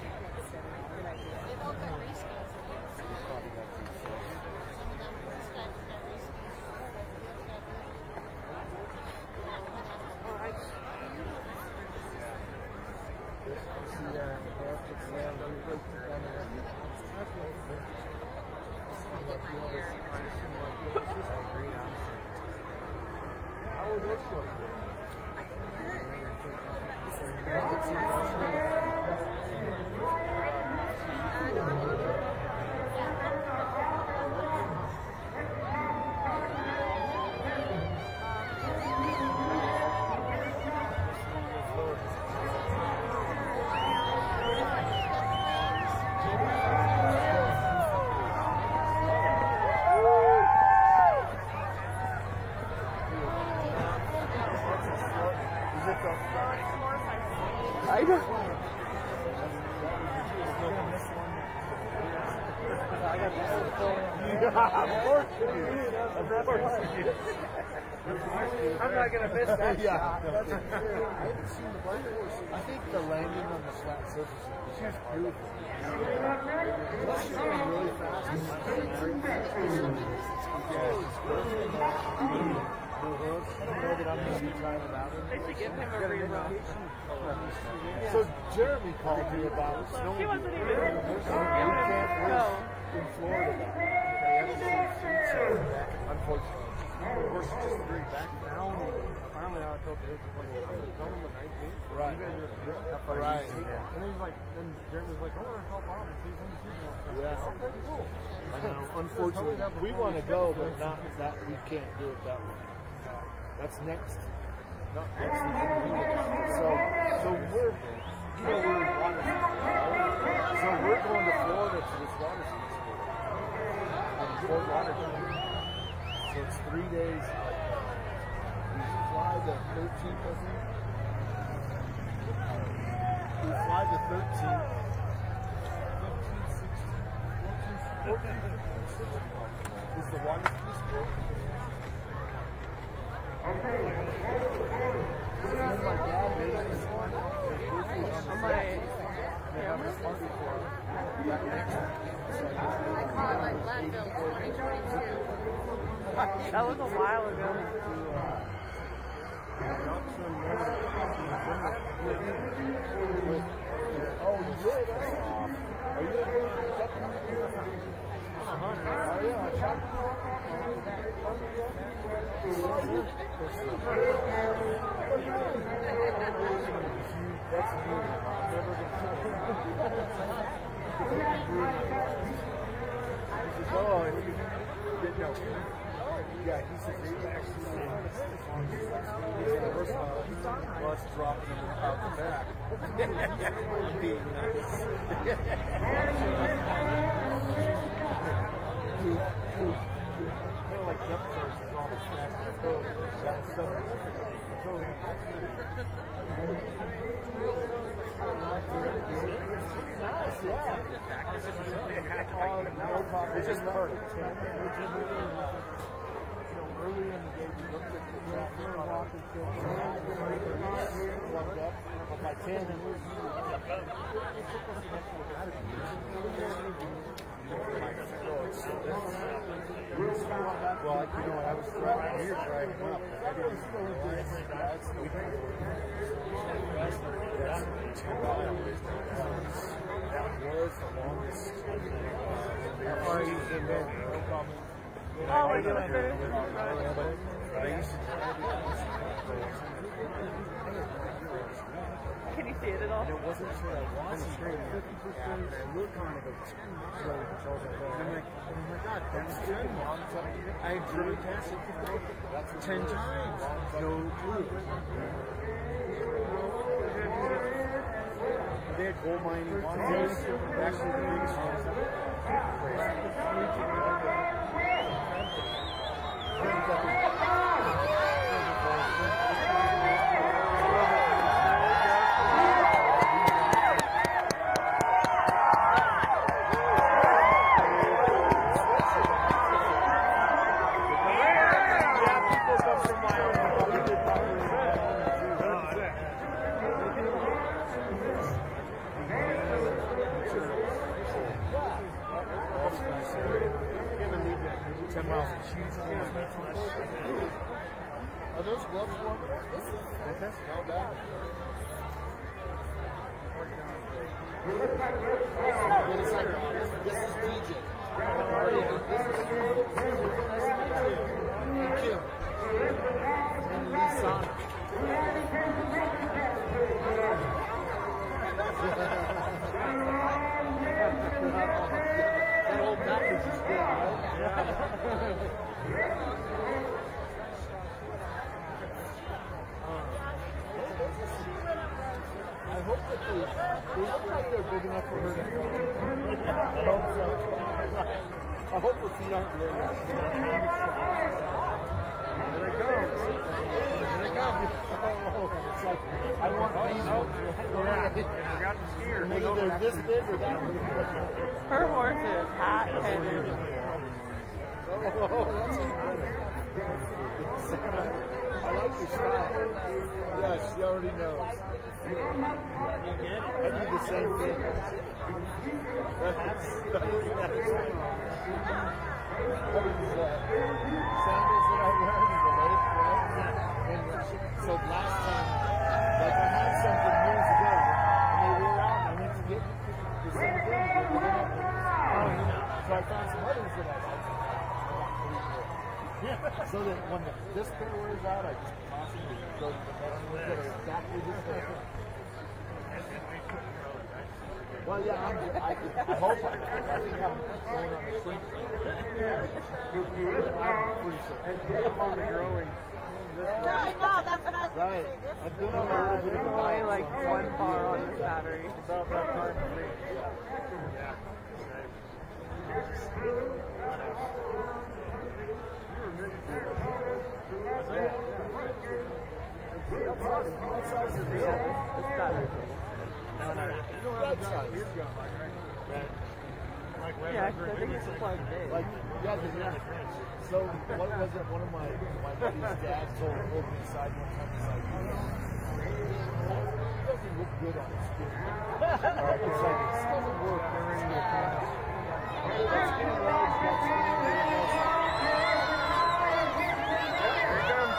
S2: How was this one? Woo! Of course you do. I'm not going to miss that yeah. shot. I haven't seen the black horse. I think the landing on the flat surface is just beautiful. Unless you're going really fast.
S1: They should give him a rerun.
S2: So Jeremy called me about snow.
S1: He wasn't even
S2: in Florida. Unfortunately.
S5: The horse just bring back down. Finally, I told him, tell him the nineteenth.
S2: Right. Right.
S5: And then he's like, then Jeremy's like, I want to help out and see some people.
S2: Yeah.
S5: Okay, cool.
S2: I know. Unfortunately, we want to go, but not that we can't do it that way. That's next. Not next weekend. So, so we're, you know, we're in water season. So we're going to Florida to this water season. In Fort Lauderdale. So it's three days. We fly the thirteenth, I think. We fly the thirteenth. fifteen, sixteen, fourteen, fifteen, sixteen. Is the water ski school? And my dad made this one.
S1: On my camera.
S6: I call it like Leadville twenty twenty-two.
S1: That was a while ago.
S2: Oh, you did? Are you Oh, yeah. That's me. Oh, and you didn't know. Yeah, he says he actually first of all, let's drop him out the back. Being nice. Kind of like jump starts is almost fast. That's so nice, yeah. It's just perfect. Early in the day, we looked at the walk and plugged up. By ten, and we well, you know, I was driving here, driving up. I didn't that's the that's two miles. That was the longest. How far you came in? No problem.
S1: Oh, we're gonna finish. Can you see it at all?
S5: And it wasn't until I was straight fifty percent. I looked on it, it's slow controls. And I'm like, oh my god, that's good. I driven past it ten times. No clue. They had gold mining waters. Actually, the biggest ones.
S2: Are those gloves warm? This is all bad. This is D J. And Kim. And Lisa. That whole package is good, right? I hope that they, they look like they're big enough for her to I hope so. I hope her feet aren't really. There they go. There they go. Oh, it's like, I want these. Yeah, I got the skier. Maybe they're this big or that big.
S1: Her horse is hot headed.
S2: that's incredible. I like your style. Yes, she already knows. I do the same thing. That's, that is, that is What is that? Sandals that I wear in the lake, right? And so last time, like I had something years ago, and they wore out, and I went to get the same thing, but they didn't have them. So I found some others that I liked. So that when the, this pair wears out, I just toss them and go to the next ones that are exactly the same. Well, yeah, I'm, I, I hope I, I think I'm going on the shrink. I'm pretty sure. I'm on the growing. Right. I've been on a little bit of a
S1: only like one bar on this battery.
S2: About that time for me. Yeah. What size is this?
S1: It's battery.
S2: No, no, no. Red size.
S1: Yeah, I think it's plugged in.
S2: Like, yeah, yeah. So, what was it? One of my, my buddy's dad told pulled me aside one time. He's like, it doesn't look good on the skin. Right? It's like, this doesn't work. They're ready to come out. That's skinny legs, got skinny legs. Here it comes.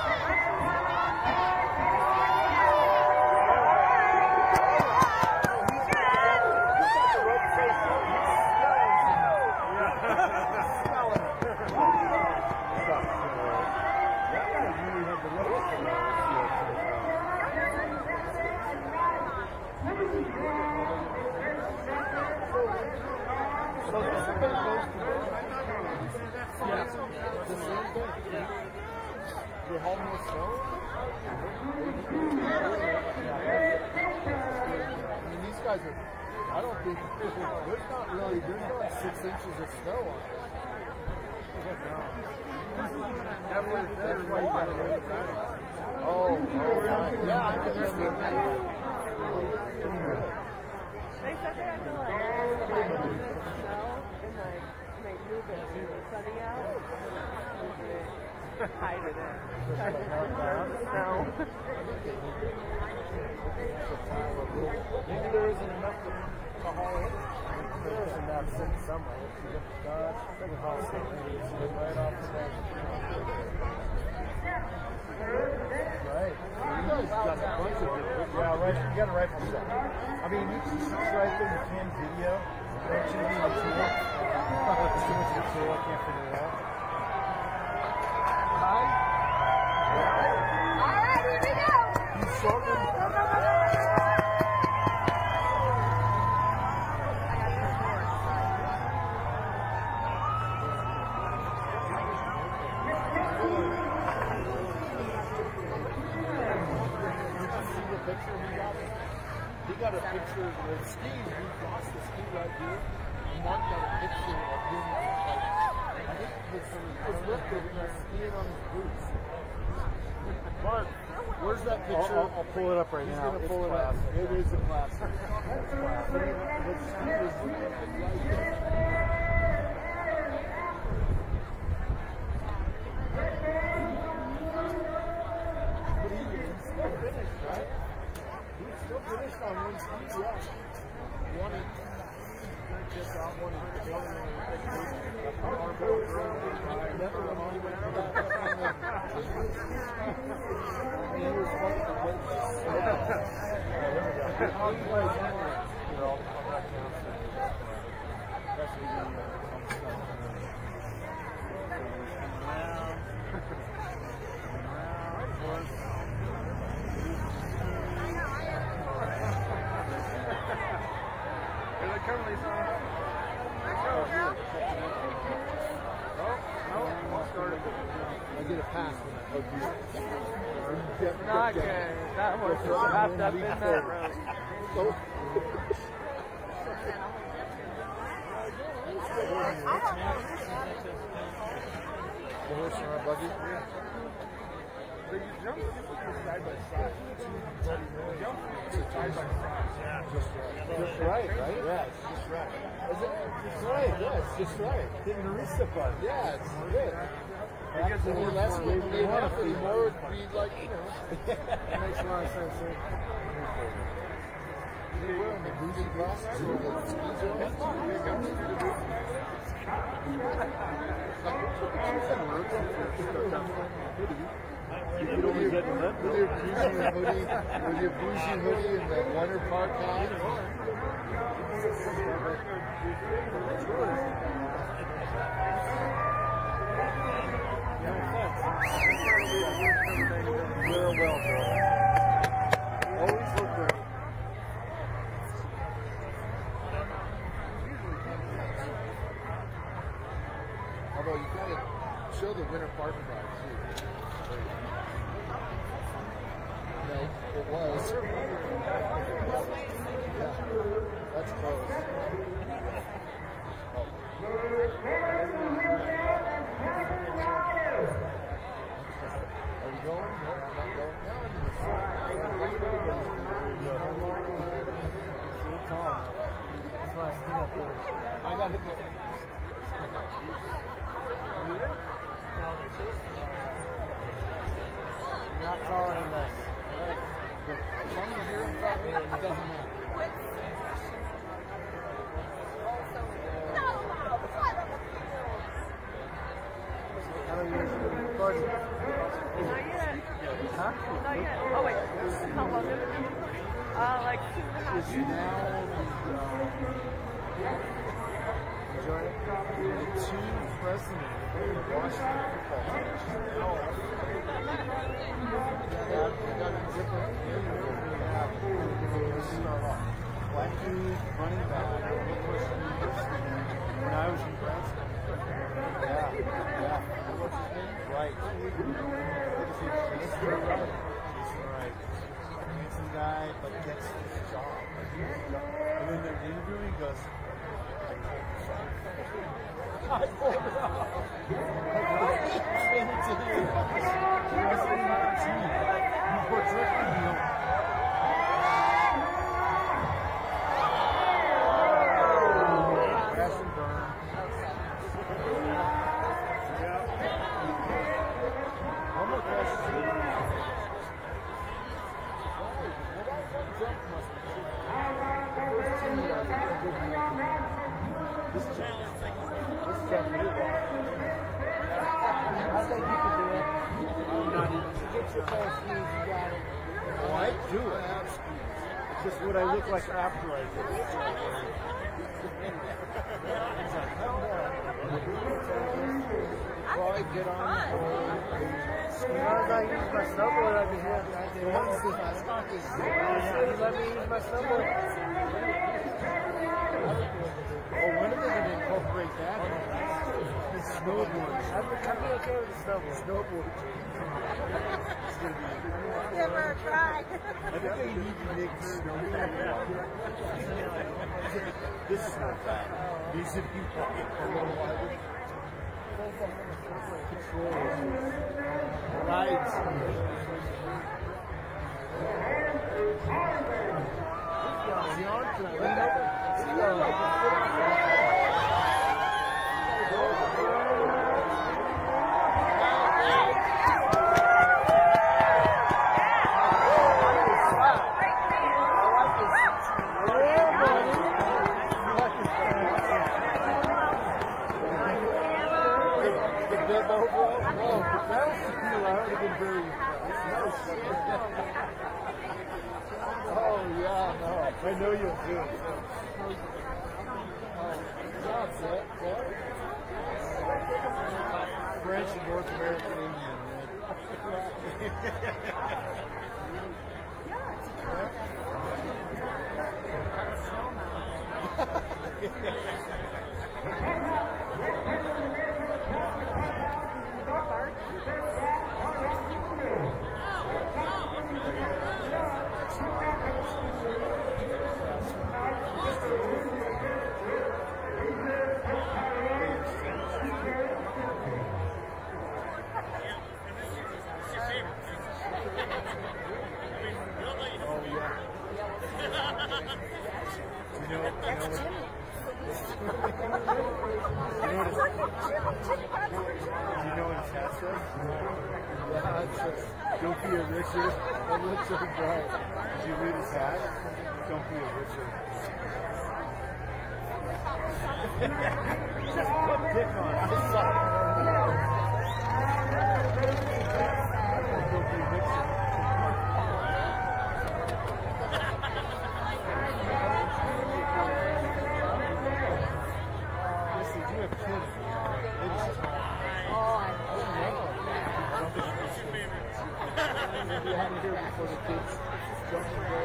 S2: I don't think there's not really there's not six inches of snow on it. Definitely, that's why you gotta go to oh, oh, right. Yeah, I can remember that.
S1: They said they had to like hide it in the snow and like they move it when it's sunny out. Hide it in. Hide it in the snow.
S2: Maybe there isn't enough to, to haul in. There isn't enough sitting somewhere. God, I think I'll stay right off the back. Right. You guys got a bunch of it. Yeah, right. You got a rifle shot. I mean, you can shoot rifle, you can video. Don't you need a tool? It's too much of a tool. I can't figure it out. Hi.
S8: All right, here we go.
S2: You short one? He got a picture of the ski. He lost the ski right here. And Mark got a picture of him. Like, I think his, his lifted and he's skiing on his boots. Mark, where's that picture?
S5: I'll, I'll pull it up right
S2: He's
S5: now.
S2: He's going to
S5: it's
S2: pull
S5: classic.
S2: it up. It is a classic. It's classic. The ski is right here. But he, he's still finished, right? He's still finished on one ski, yeah. One in just out, one in the other one. Never went all the way back. He was fucking the way. How do you guys do all the back down? That's what you do. I get a pass when I hook you.
S1: Not good. That horse was wrapped up in that rope.
S2: Oh. The horse in our buggy?
S5: So you jump side by side. You jump side by side. Yeah, just right.
S2: Just right, right? Yeah, it's just right. Is it? Just right, yeah, it's just right.
S5: Hitting the reset button.
S2: Yeah, it's good.
S5: Because the more
S2: That's what
S5: labor
S2: they
S5: you
S2: want
S5: have,
S2: to
S5: the
S2: be
S5: more
S2: more
S5: it'd
S2: would
S5: be
S2: be like, you know.
S5: That makes a lot of sense. Eh?
S2: You're wearing the boozy glasses or the skis
S5: You can only get in that
S2: with your bougie hoodie, with your bougie hoodie and the winter park on.
S5: Real well, bro. Always look great.
S2: Although you gotta show the winter parking lot too. No, it was. Yeah, that's close. Are you going? No, I'm not going. I got it.
S3: Not taller than this.
S2: As long as you're in front of me, it doesn't matter.
S5: How many years have you been recording?
S1: Not yet.
S5: Huh?
S1: Not yet. Oh wait, how long have it been? Uh, like two and a half
S2: Is
S1: years.
S2: now
S5: Enjoy it?
S2: the two president of Washington football teams. Now, they got a different area than we have. Let's start off. Black dude, running back, when I was in grad school. Yeah, yeah. What's his name? Right. What is his name? Jason Wright. Jason Wright. Handsome guy, but gets his job. And then they're interviewing, he goes, I told you so. I pulled it off. Explain it to him. The rest of my team. You portray me. Crash and burn. One more crash and burn. This challenge, this is definitely
S3: I think you can do it.
S2: I'm not even.
S3: Get your first skis, you got it.
S2: Oh, I do it.
S5: It's just what I look like after I do it.
S2: Try get on the board.
S5: As long as I use my snowboard, I can have it.
S2: Once this, that's not this.
S5: You let me use my snowboard.
S2: Oh, when are they going to incorporate that? The snowboard.
S5: I'd be, I'd be okay with the snowboard.
S2: Snowboard.
S4: Give her a try.
S2: I think they need to make snowboard. This is not bad. These would be walking for a little while. Controls. Rides. See on? Can I lean over? See on? Oh, yeah, no. I know you'll do it. Oh, that's it. French and North American Indian, says? Yeah, it says, don't be a Richard. A Richard, right. Did you read his hat? Don't be a Richard. Just put dick on it. I'm sorry. Don't be a Richard. Listen, you have kids. You had to hear before the kids jump the bed.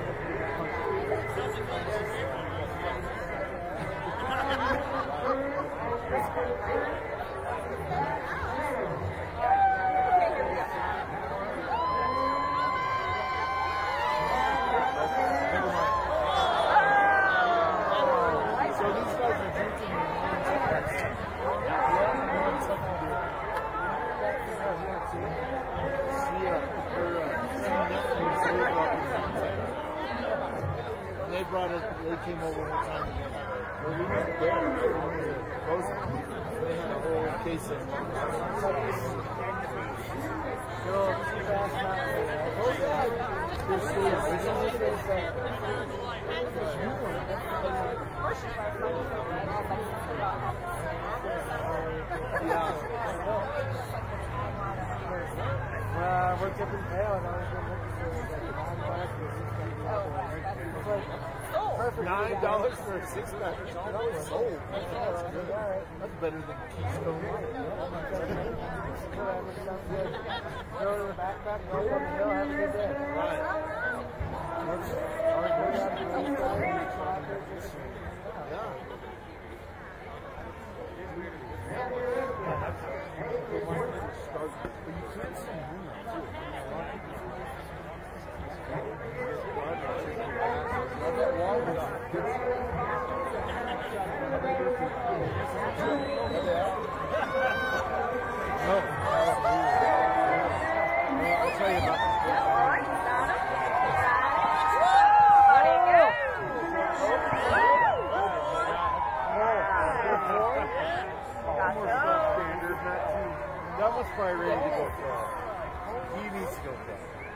S2: So these guys are drinking. They brought it, they came over one time again. Well, we went there, we went to Rosa. They had a whole case of no, fast not oh yeah, this is, this is, this new one. Yeah. When I worked up in Vail and I was looking for like nine glasses, perfect. Nine dollars for a six pack. That was sold. That's good. That's better than Keystone Light. Go to the backpack, go up on the hill, have a good day. Right. Yeah. But you can't see moonlight too. Not that long ago. No. I'll tell you about this. That one's probably ready to go pro. He needs to go pro.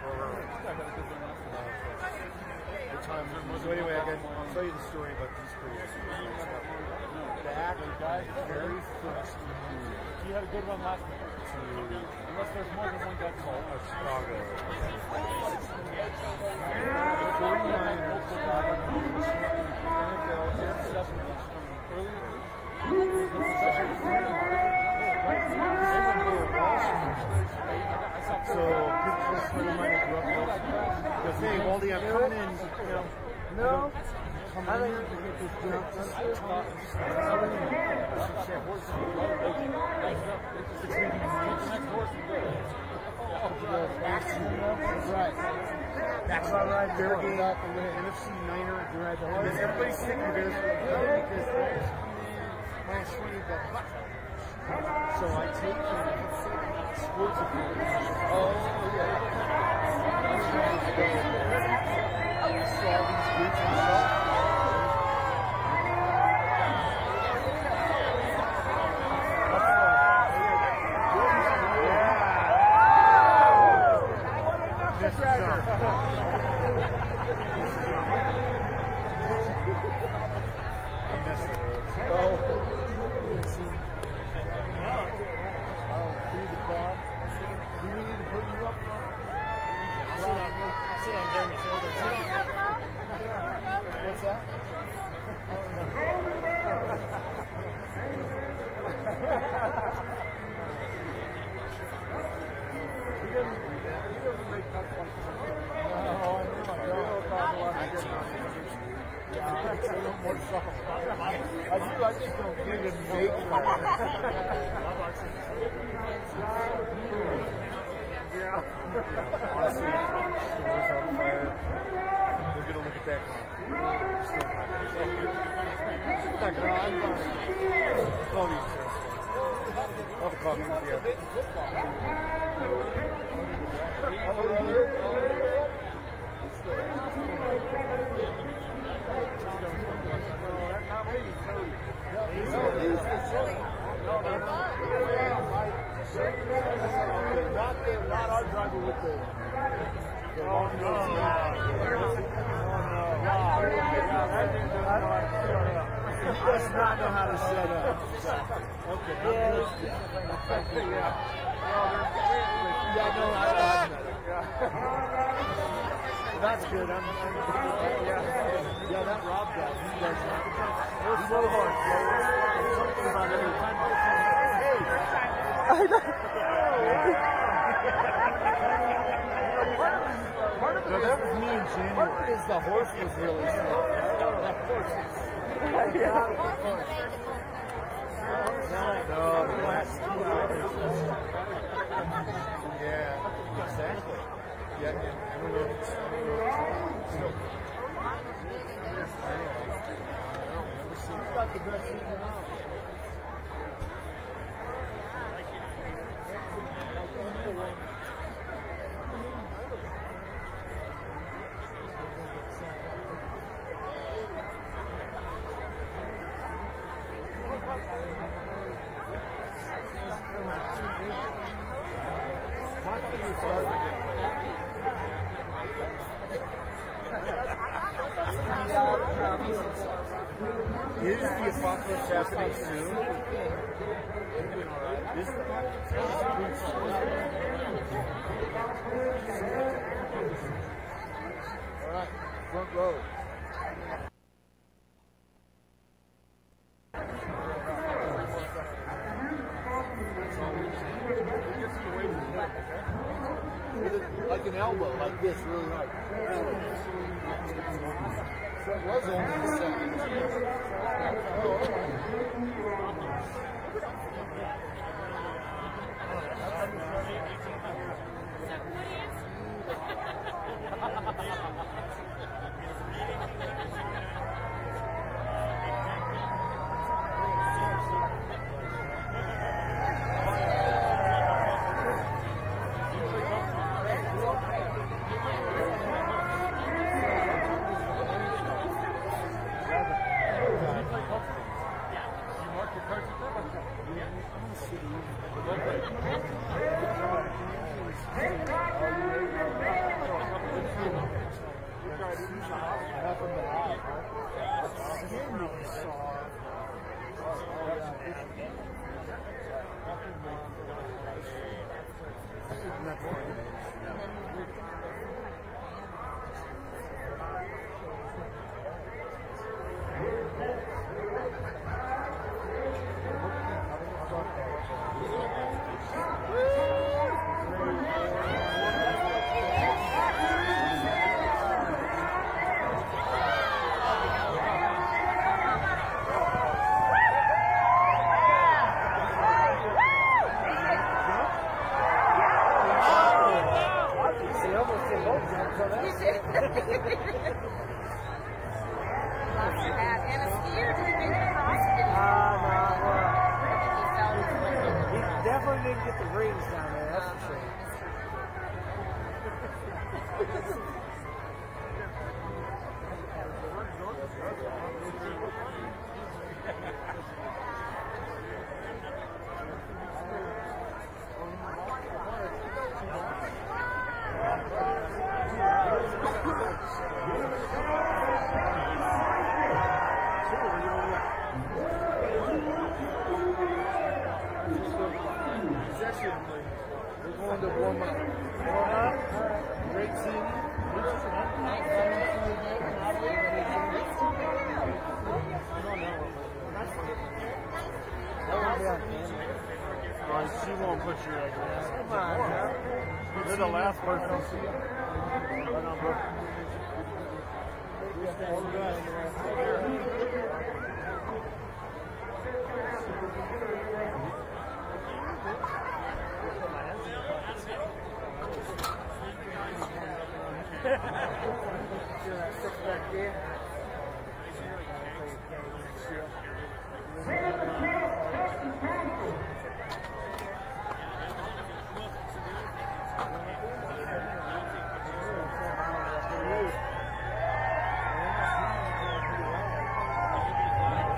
S2: The time. So anyway, I can I'll tell you the story about these creators. The actor died very first. He had a good run last night. Unless there's more than one guy called of Chicago. forty-niners got an N F L Jeff Sessions early. So, people friend of mine grew up with. Because, hey, Waldy, I'm coming in, you know. No. Come in here to get this jump. I'm coming in. Right. That's all right. Fair game. N F C Niner. Everybody's sick of this. Because there's my sweetie got so I take the sports appearance. Oh, yeah. I saw these groups and stuff. This is What's that? He doesn't, he doesn't make that fun. No, I know. Yeah, I'm actually more soft. I do, I just don't get it make Yeah. Honestly, stores on fire. We're gonna look at that. That girl, I'm going to call you. I'll have a coffee with you. No, Not the, not our driver with the. the oh, long no. Oh, no. Wow. He does not know how to set up. Okay. Yeah. Yeah. Yeah, no, I got it. That's good. I'm, I'm, yeah. yeah, that Rob guy, he does that. We're slow hard. Something about every time. I know. No, that was me in January. Part of it is the horse was really slow. That horse is. Yeah, of course. No, the last two hours. Yeah, exactly. Yeah, I don't know if it's. I don't know if it's still. Never seen. Who's got the best season out? Is the apocalypse happening soon? Is the apocalypse All right, front row. Like an elbow, like this, really hard. So it was only a second.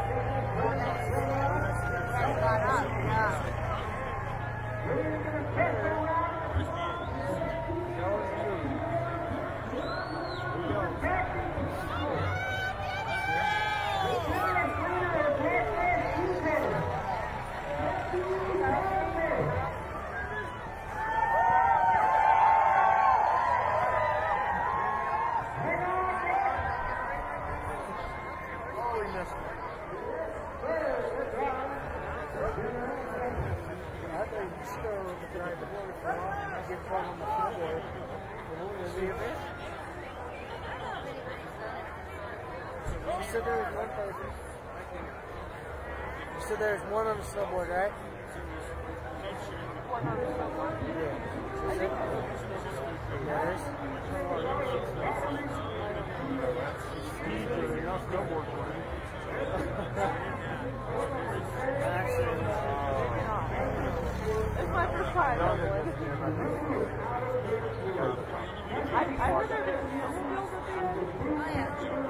S6: Yeah.
S5: to drive the board for a while and I get caught on the snowboard. You said there was one person. You said there's one on the snowboard, right?
S1: One on the snowboard?
S5: Yeah. Is it? There is? You're not snowboarding. Actually,
S1: it's my first time. I, I heard there were snowmobiles at the end. Oh, yeah.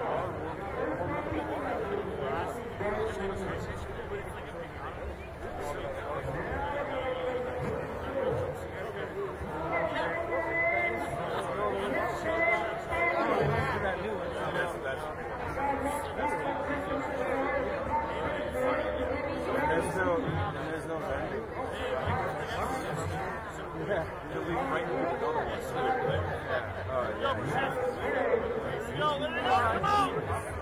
S5: There's no, there's no vending. Yeah. You're leaving right in the door. Yeah. Oh, yeah. Yo, let it go, come on!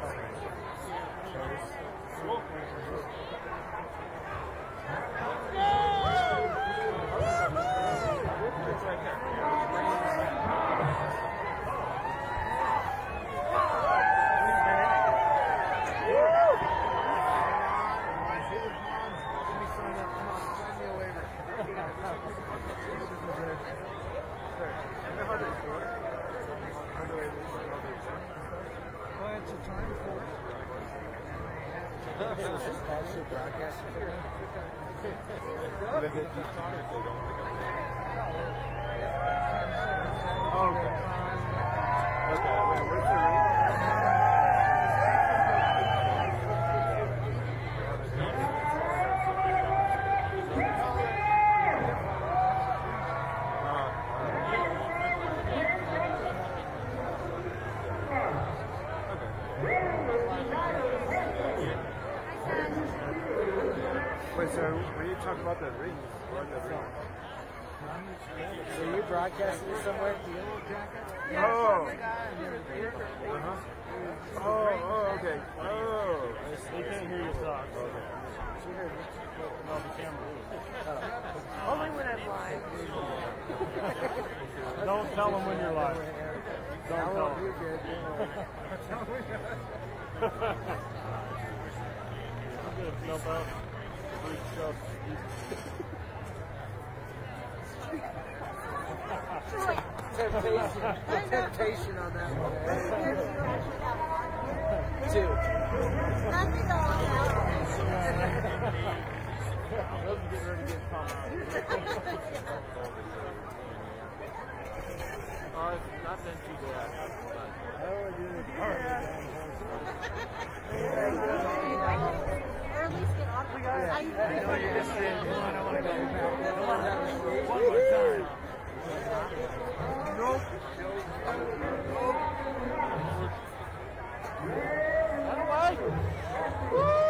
S5: Wait, so when you talk about the rings, what are the rings? So you broadcasting it somewhere? Oh! Uh-huh. Oh, oh, okay. Oh! They can't hear your socks. Okay. No, the camera.
S1: Oh. Only when I'm live.
S5: Don't tell them when you're live. Don't tell them.
S6: You're good.
S5: I'm going to jump out.
S6: Temptation. Temptation on that one. Two.
S8: Nothing going
S5: Those are getting ready to get pumped out. Oh, it's not been too bad. Oh, dude.
S8: Or at least get off the guys.
S5: I know you're just saying, come on, I want to go. One more time. Nope. Nope. Out of way. Woo!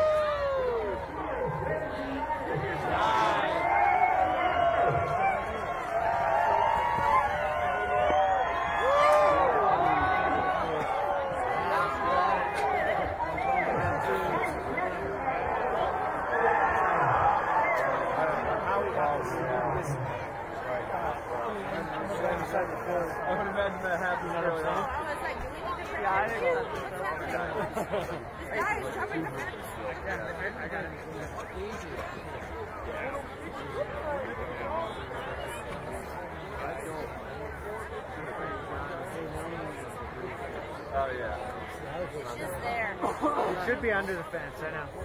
S5: I would imagine that happened early on.
S1: Yeah, I didn't know.
S8: Guys, jump in the back.
S6: I got it. Easy.
S5: Oh, yeah.
S8: Just there.
S6: It should be under the fence, I know.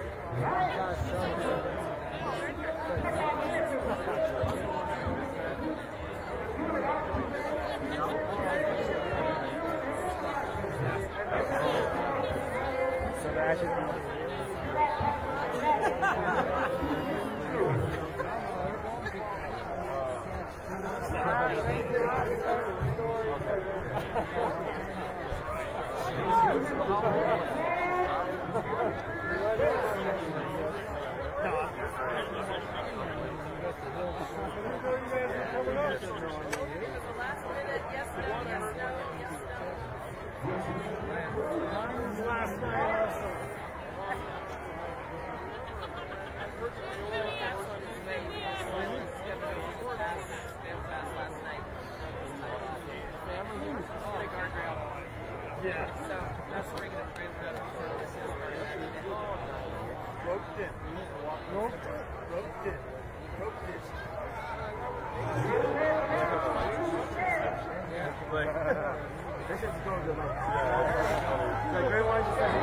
S6: So that should be.
S5: Yeah.
S4: So that's bringing the trailer up.
S5: Roped in. Roped in. Roped in. Roped in. Like, this is going to like, like, great wine just says,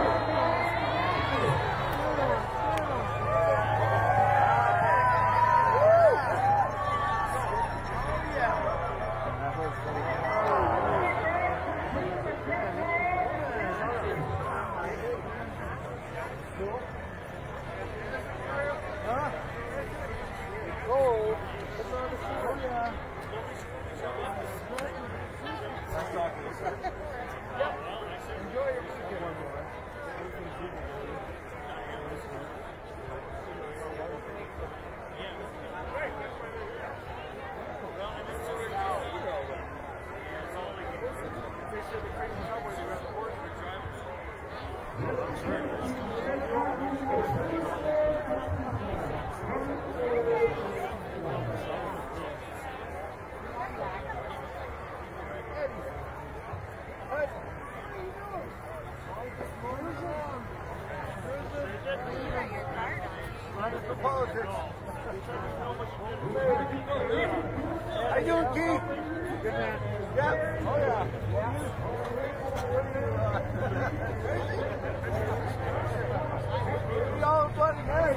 S5: how you doing, Keith? Good man. Yep. Oh yeah. We all funny, hey.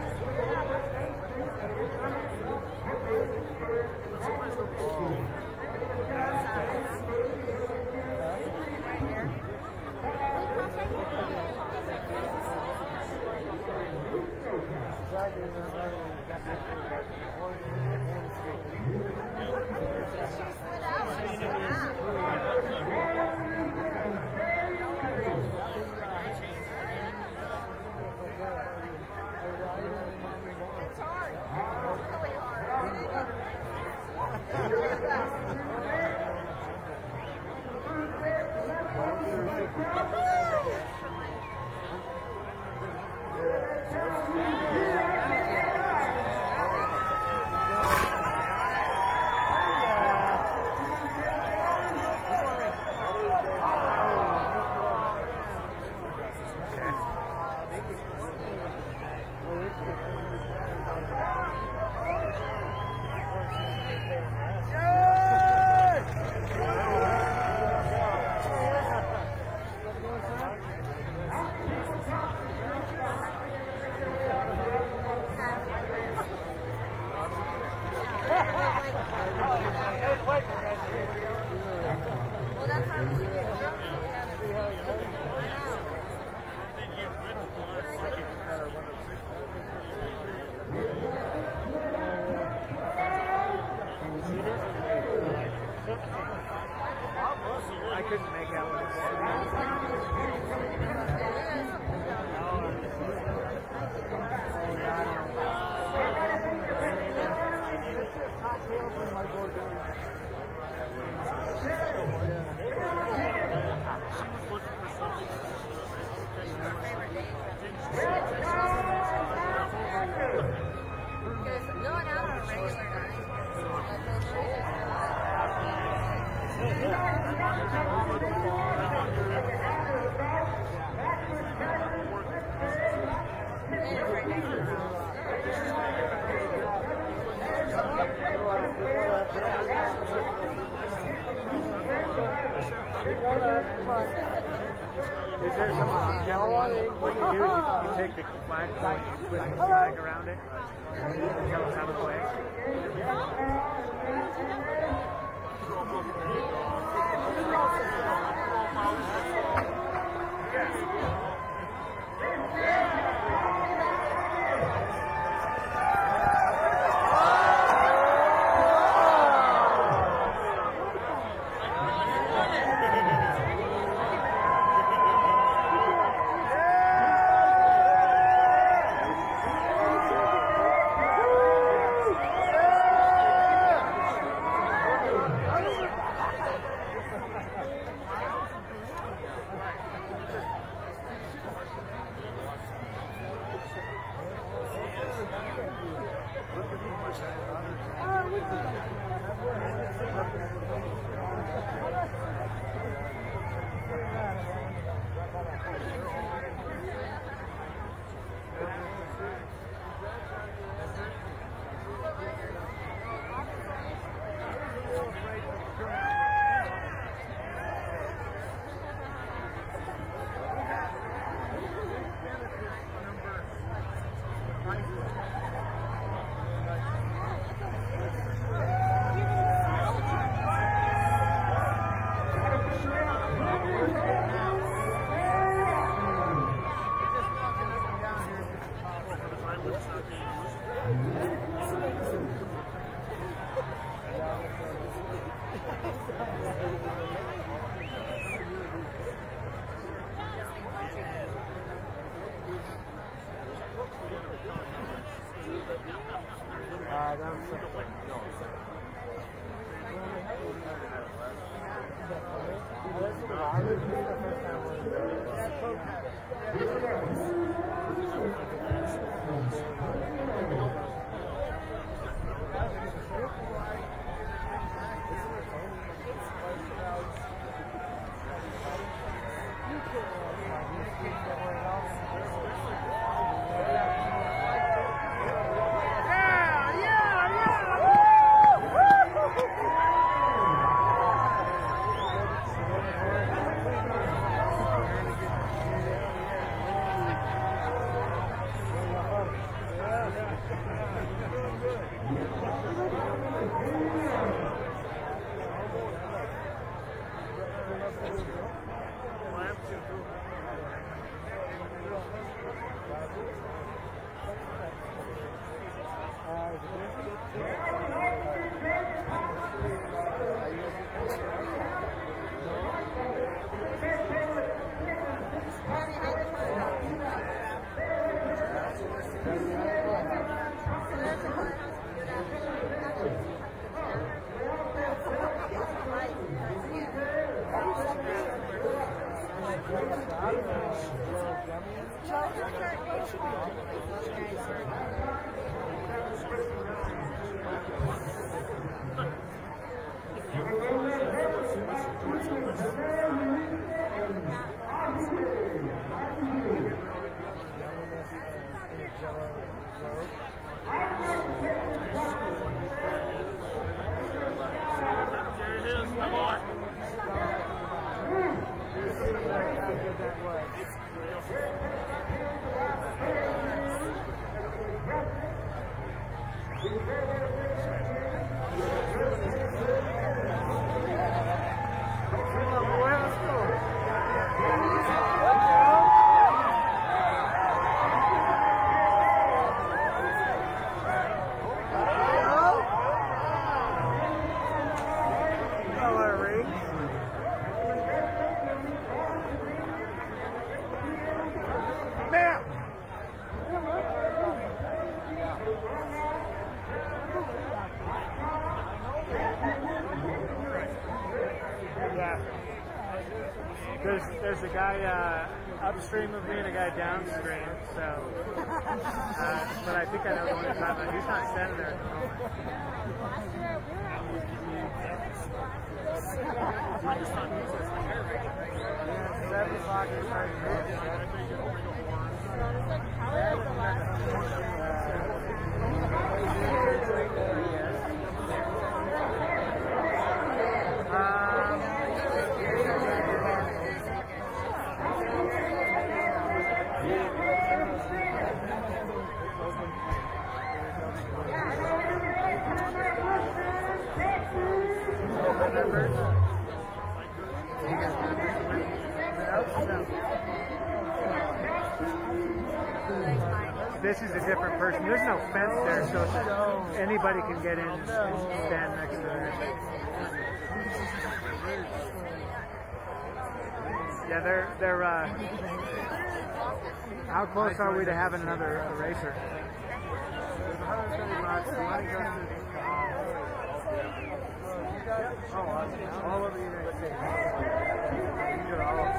S5: I couldn't make out what it Is there some yellow on it? What you do, you, you take the flag, you twist the flag around it, and you tell us how to play. There's there's a guy uh, upstream of me and a guy downstream. So, uh, but I think I know the one you're talking about. He's not standing there at the moment. Yeah, seven o'clock is right. This is a different person. There's no fence there, so anybody can get in and stand next to her. Yeah, they're they're. Uh, how close are we to having another uh, racer? Oh, all over the United States. You're all.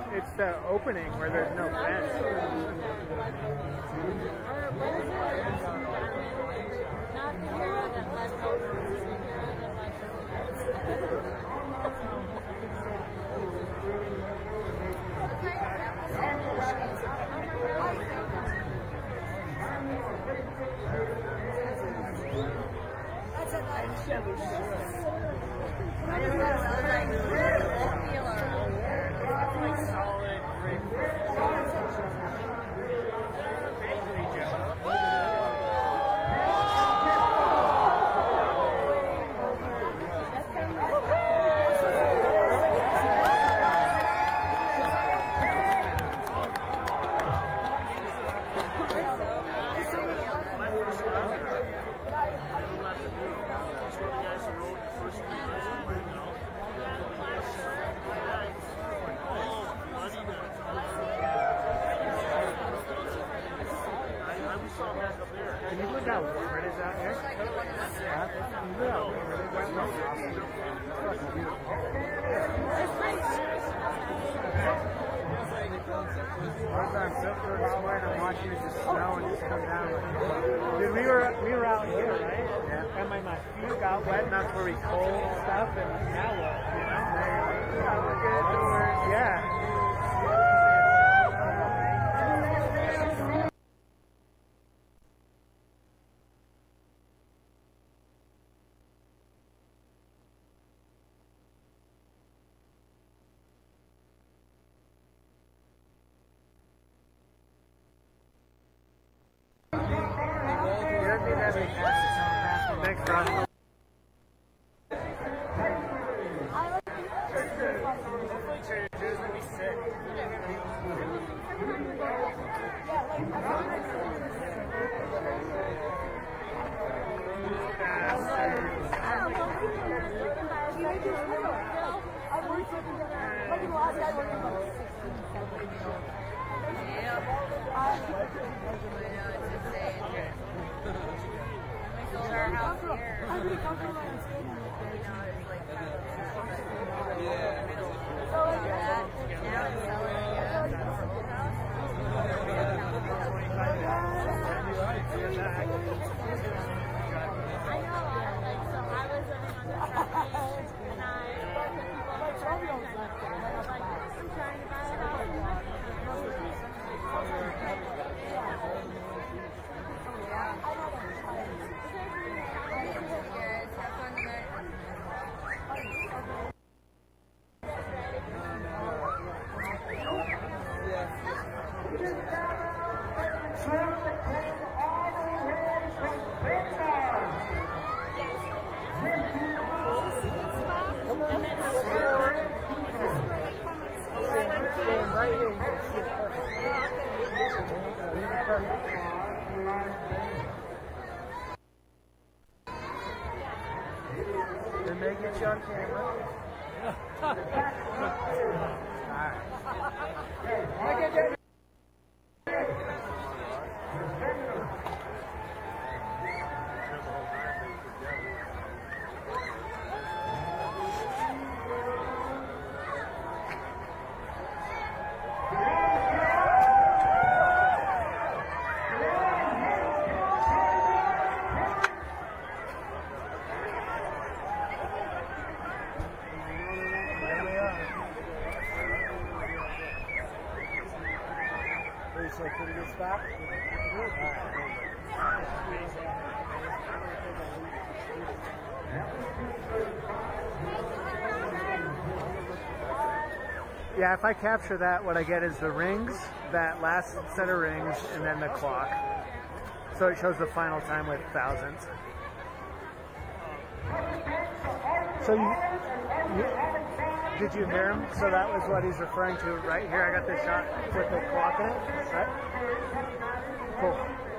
S5: it's the opening where there's no fence.
S6: That's a nice Chevy.
S8: I just thought it was like real feel around here.
S5: Like solid brick. Can you look how warm it is out here? Yeah. Can you look how warm it is? It's fucking beautiful. One time Silver was swearing and watching it just snow and just come down. Dude, we were we were out here, right? Yeah. And my, my feet got wet enough where we cold stuff, and now what? You know? Yeah, we're good. Yeah. Thanks, Ron. They may get you on camera. Alright. So pretty good spot. Yeah, if I capture that, what I get is the rings, that last set of rings, and then the clock. So it shows the final time with thousands. So you, you did you hear him? So that was what he's referring to right here. I got this shot with the clock in it, right? Cool.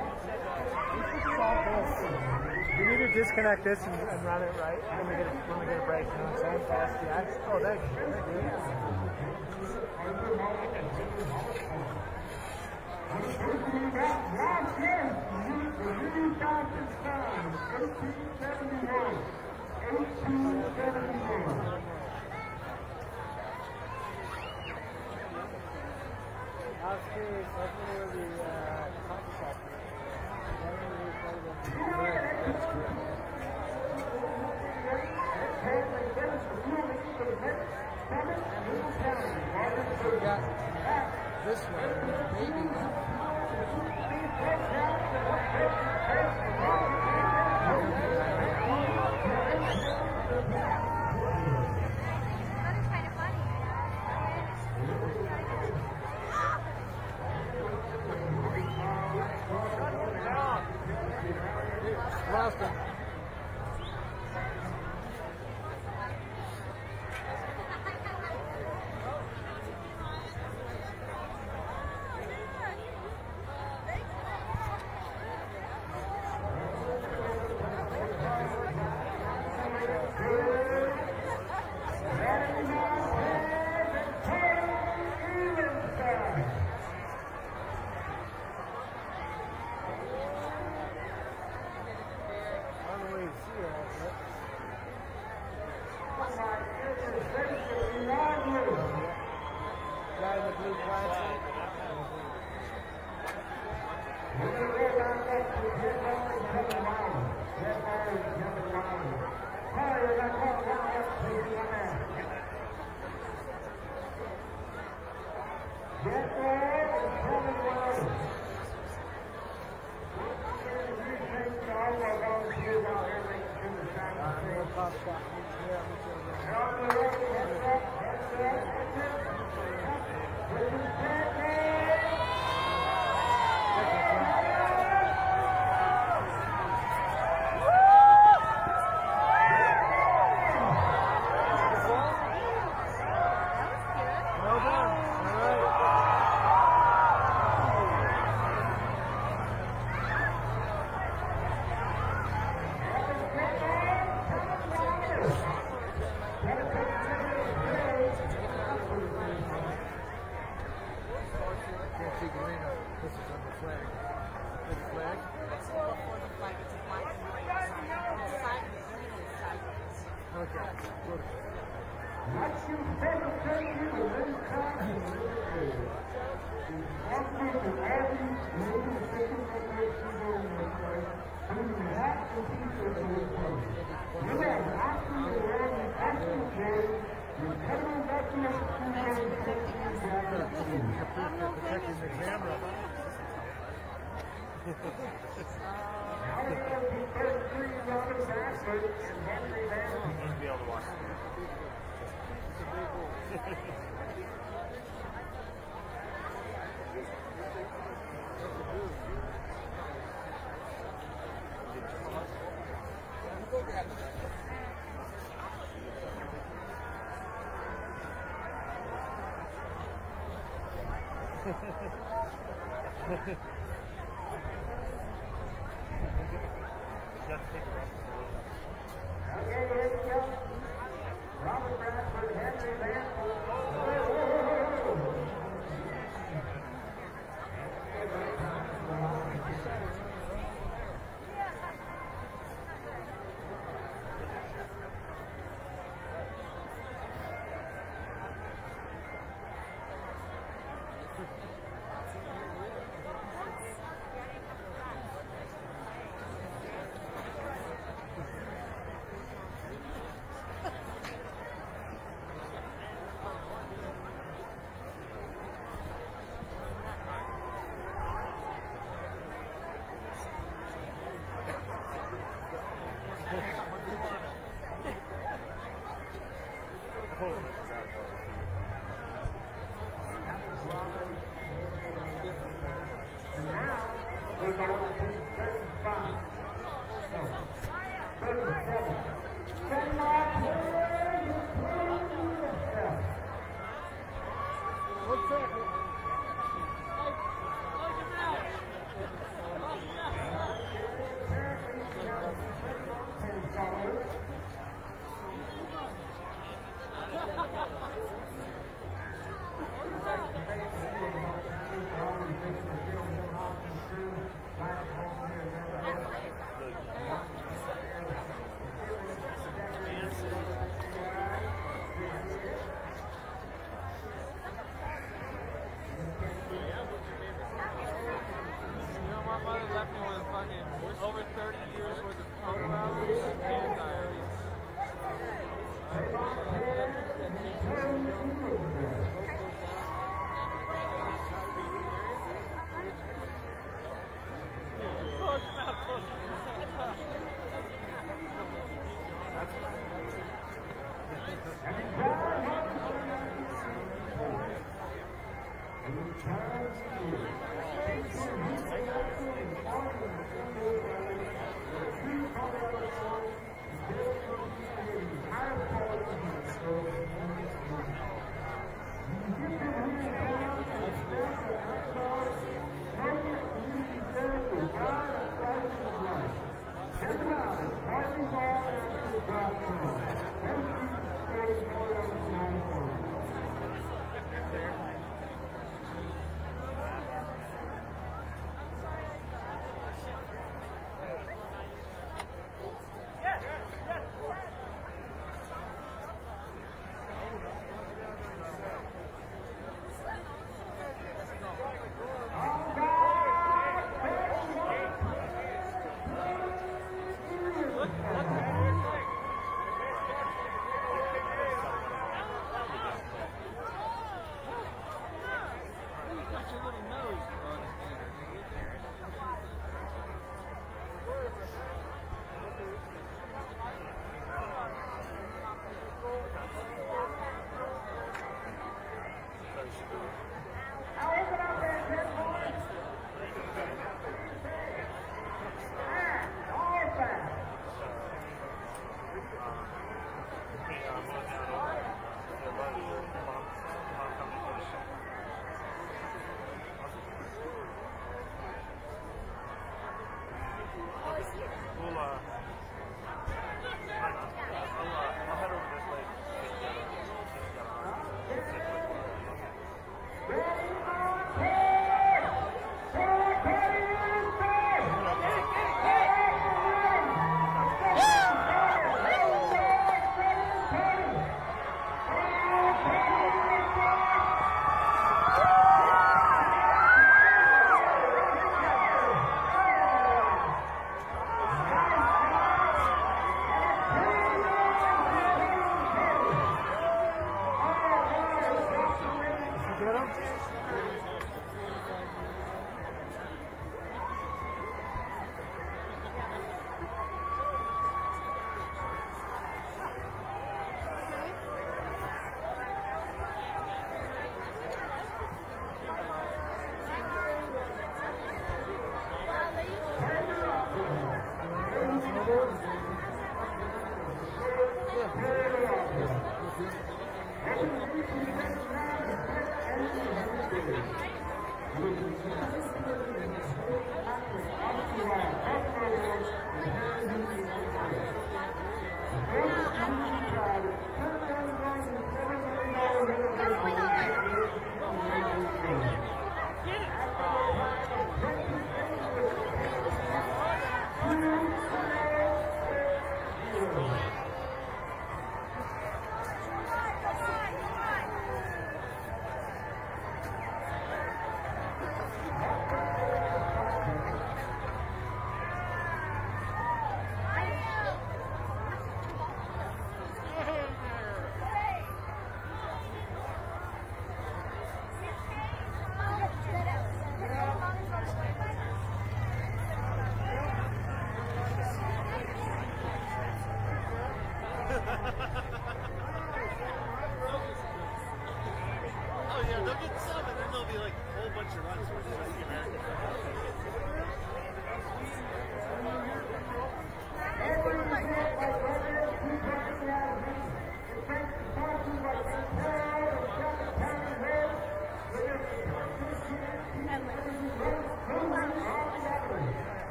S5: You need to disconnect this and, and run it right when we get a, when we get a break. You know what I'm saying? Fast, yeah. Oh, thank you. Thank you. I was curious, I was wondering where the uh, coffee shop is. I don't know where the correct, that's correct. We got this one, maybe lost him. thirty years worth of photographs and diaries.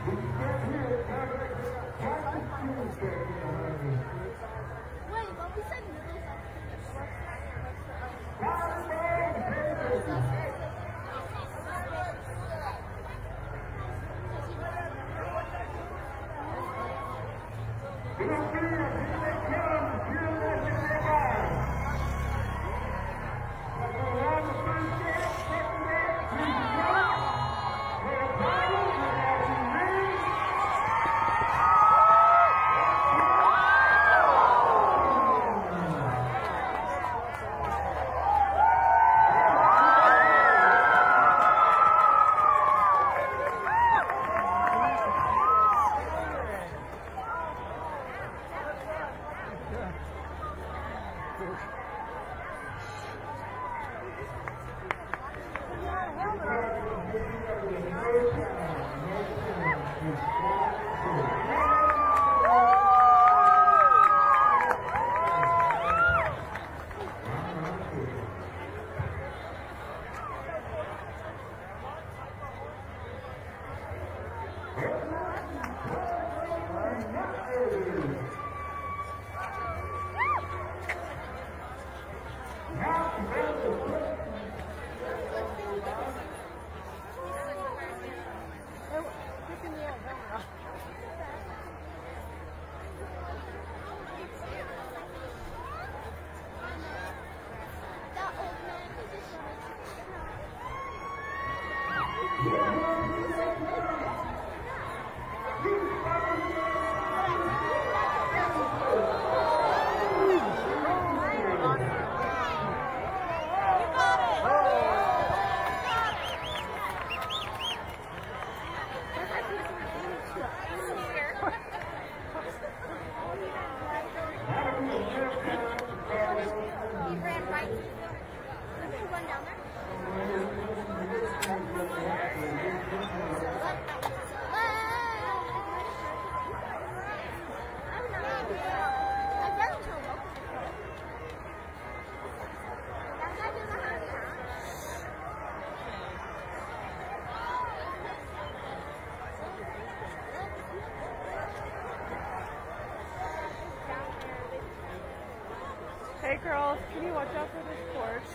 S1: Hey girls, can you watch out for this porch?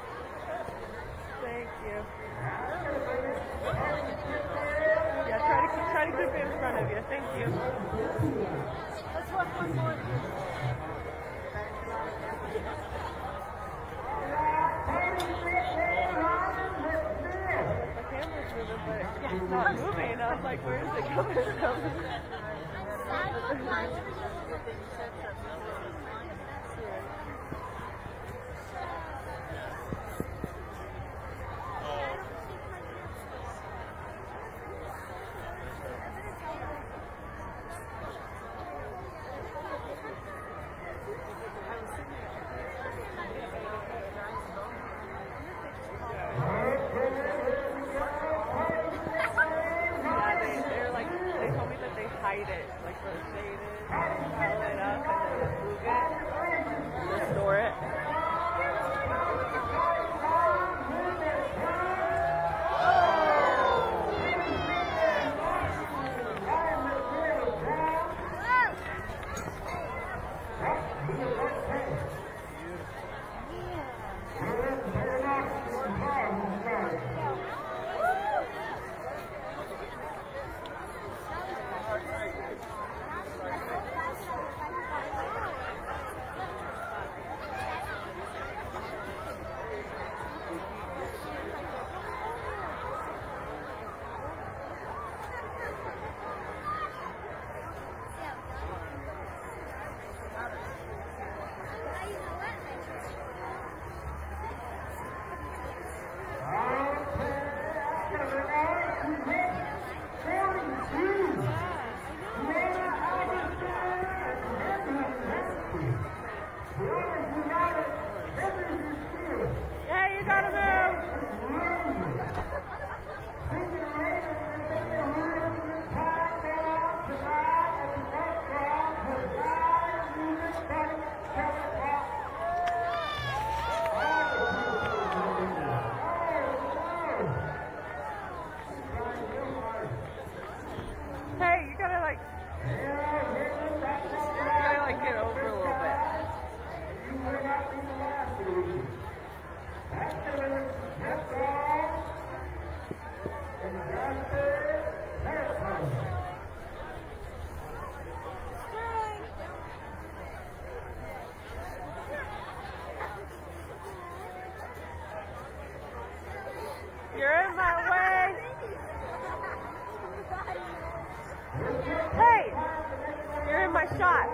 S1: Thank you. Yeah, try to keep, try to keep it in front of you. Thank you. Let's walk one more. The camera's moving, but it's not moving. I was like, where is it coming from? Hide it, like where the shade is, pile it up, and then move it, restore it. You're in my way. Hey, you're in my shot.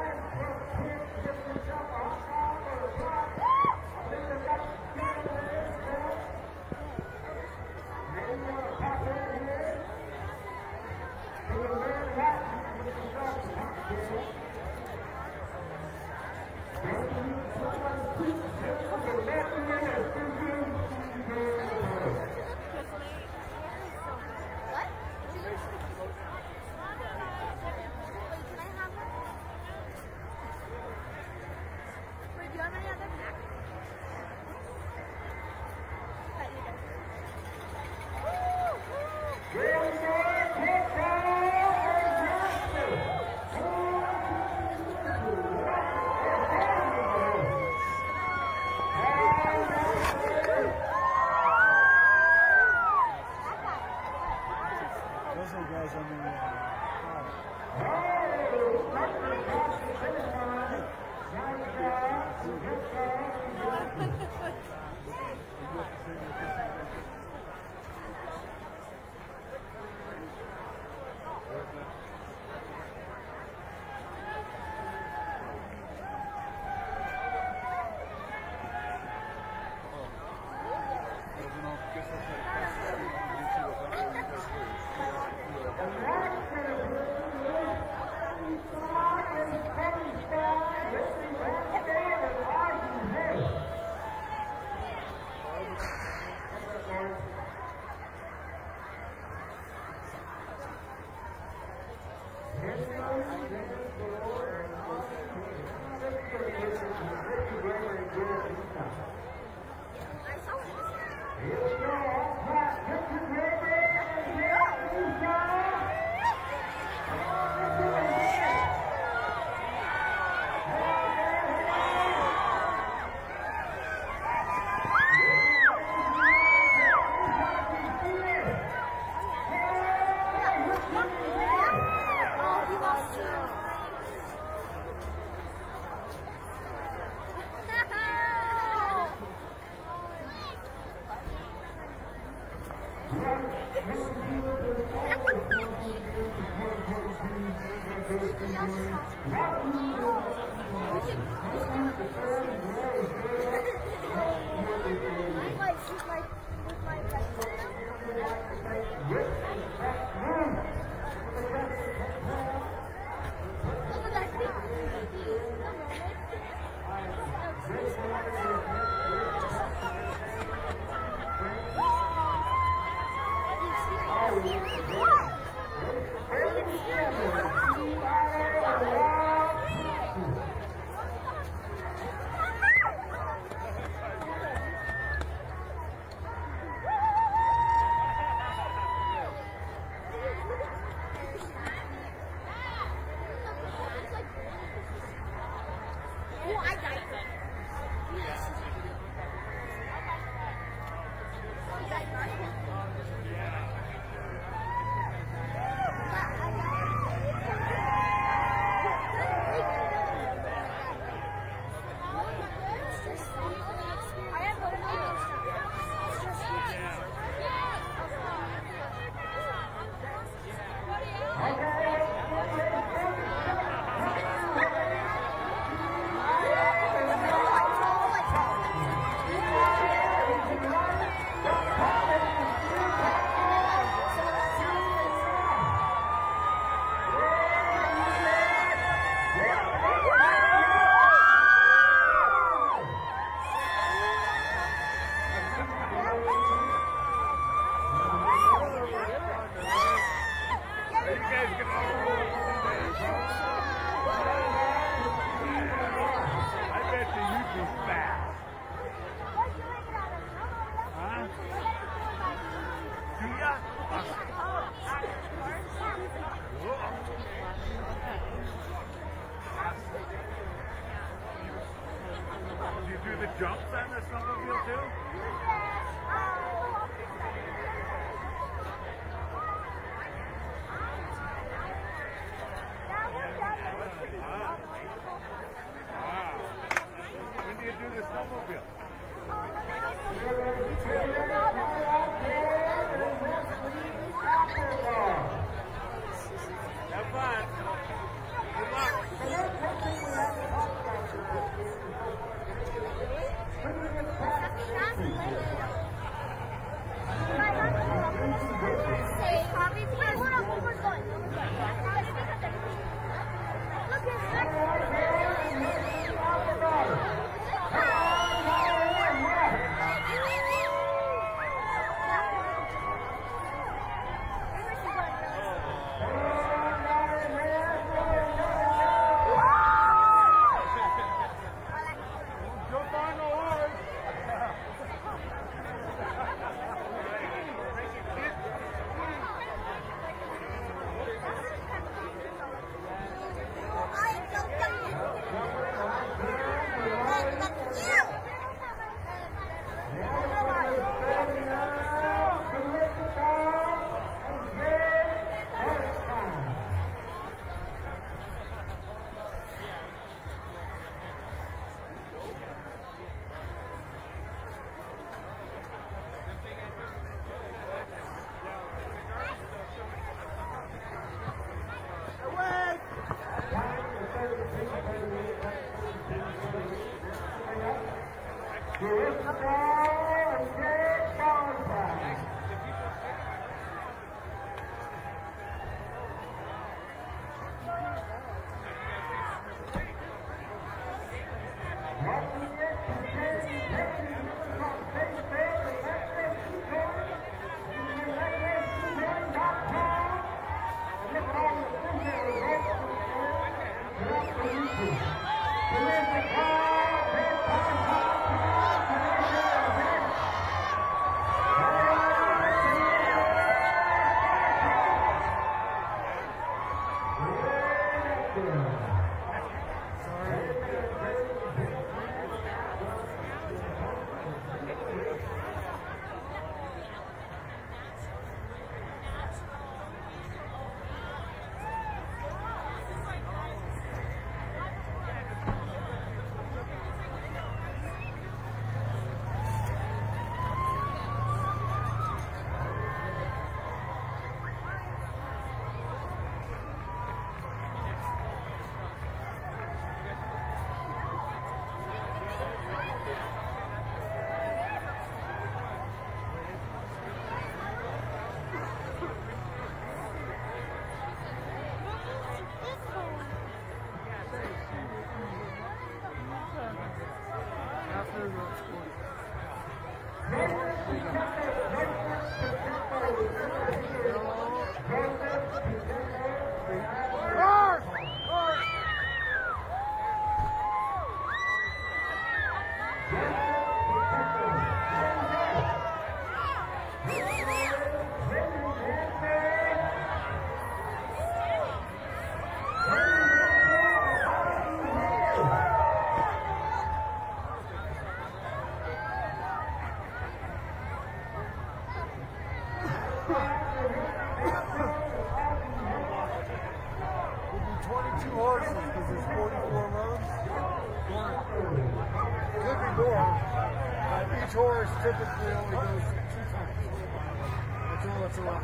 S5: horse typically only goes two times. That's all that's allowed.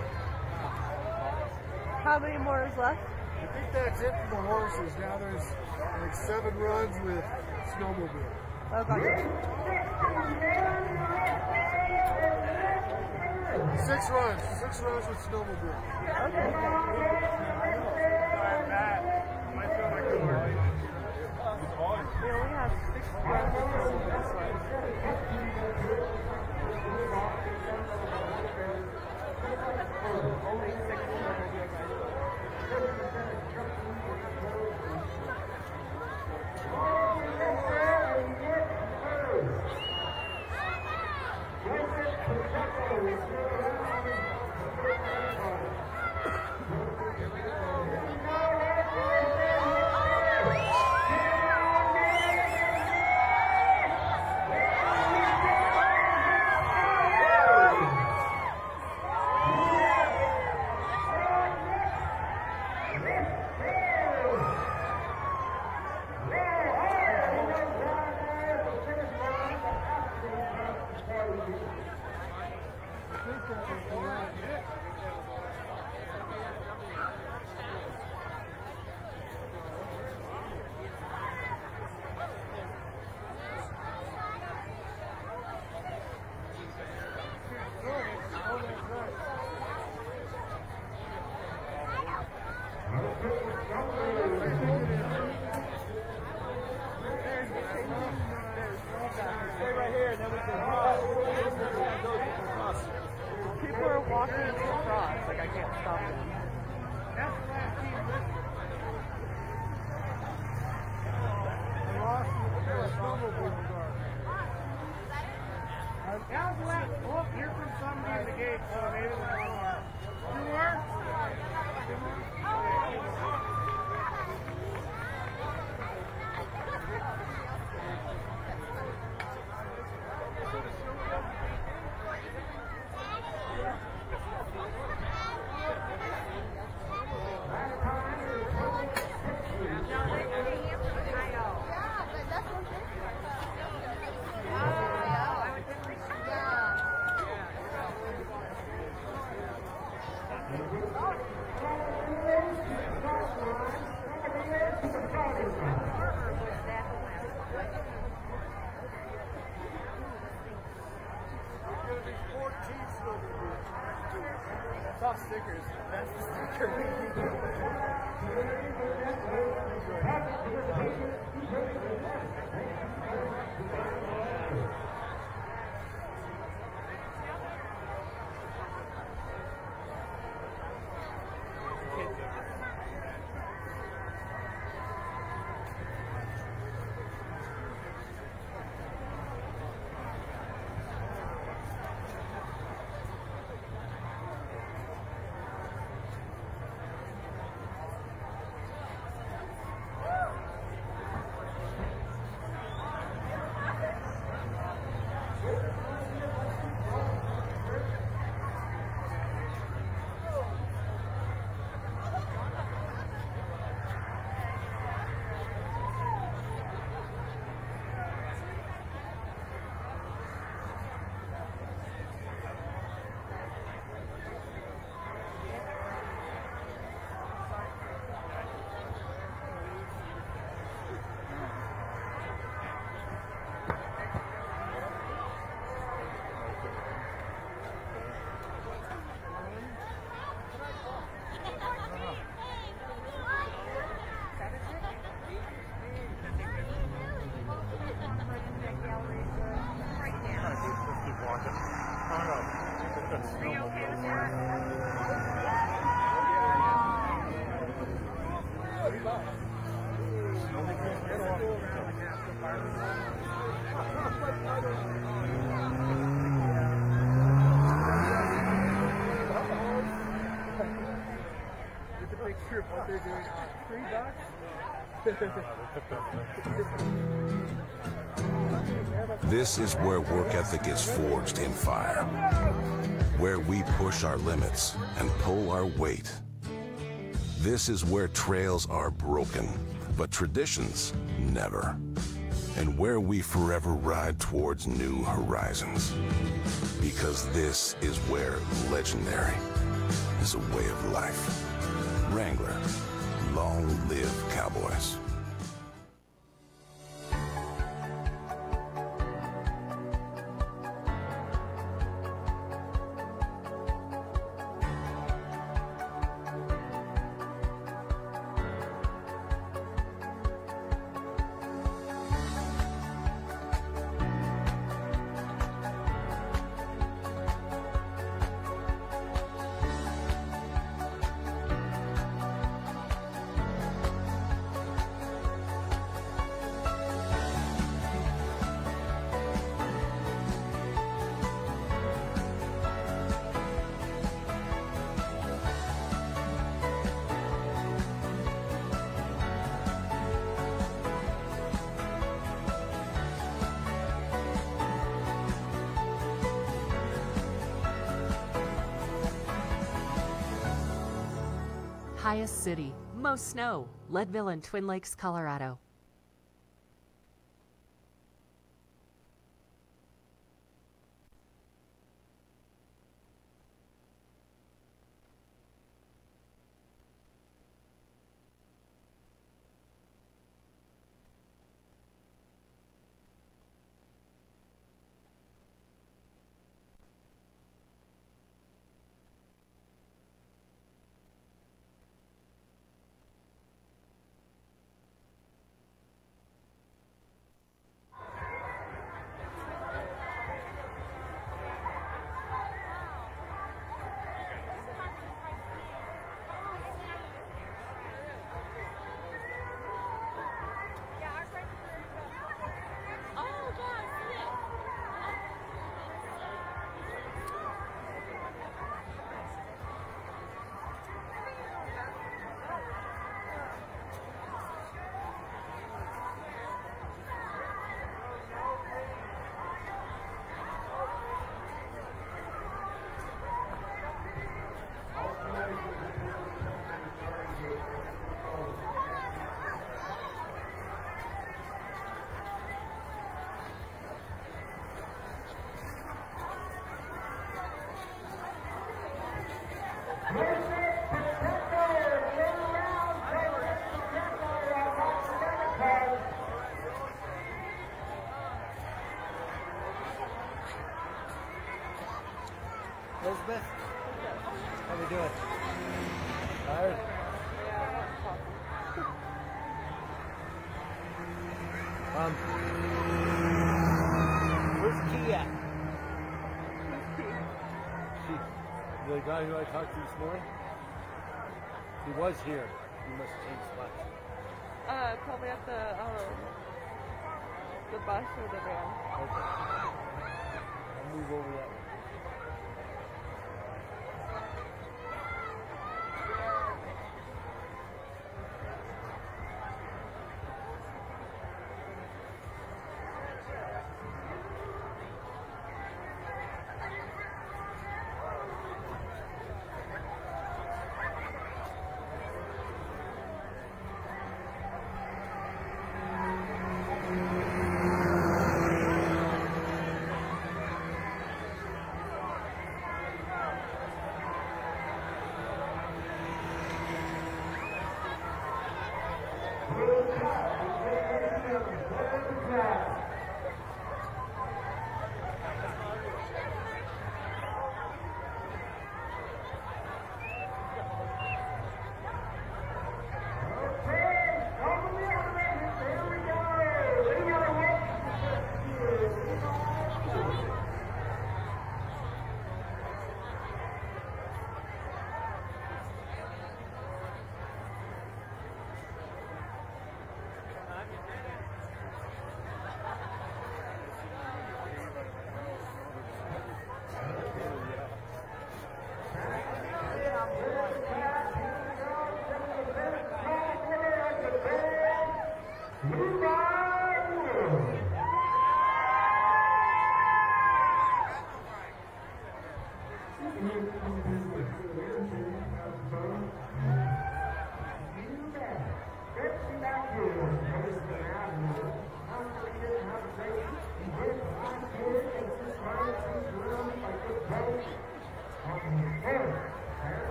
S1: How many more is left?
S5: I think that's it for the horses. Now there's like seven runs with snowmobile.
S1: Oh, gotcha.
S5: Six runs. Six runs with snowmobile.
S1: Okay. We only have six runs for this one. Only six People are walking across, like I can't stop them.
S5: That's the last team listed. The lost the snowmobile guard. That was the last. Oh, here comes somebody in the gate, so maybe it was one more. Two more? Two more?
S1: Top stickers. That's the sticker we need.
S5: What they're doing on three bucks?
S12: This is where work ethic is forged in fire, where we push our limits and pull our weight. This is where trails are broken, but traditions never. and where we forever ride towards new horizons. Because this is where legendary is a way of life. Wrangler, long live cowboys.
S13: Highest city, most snow, Leadville and Twin Lakes, Colorado.
S5: Elizabeth, how we doing? Tired? Um, where's Key at? She, the guy who I talked to this morning? He was here. He must have changed spots.
S1: Uh, probably at the, um, the bus or the van.
S5: Okay. I'll move over that way.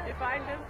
S1: You find him?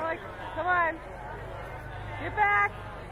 S1: Alex. Come on. Get back.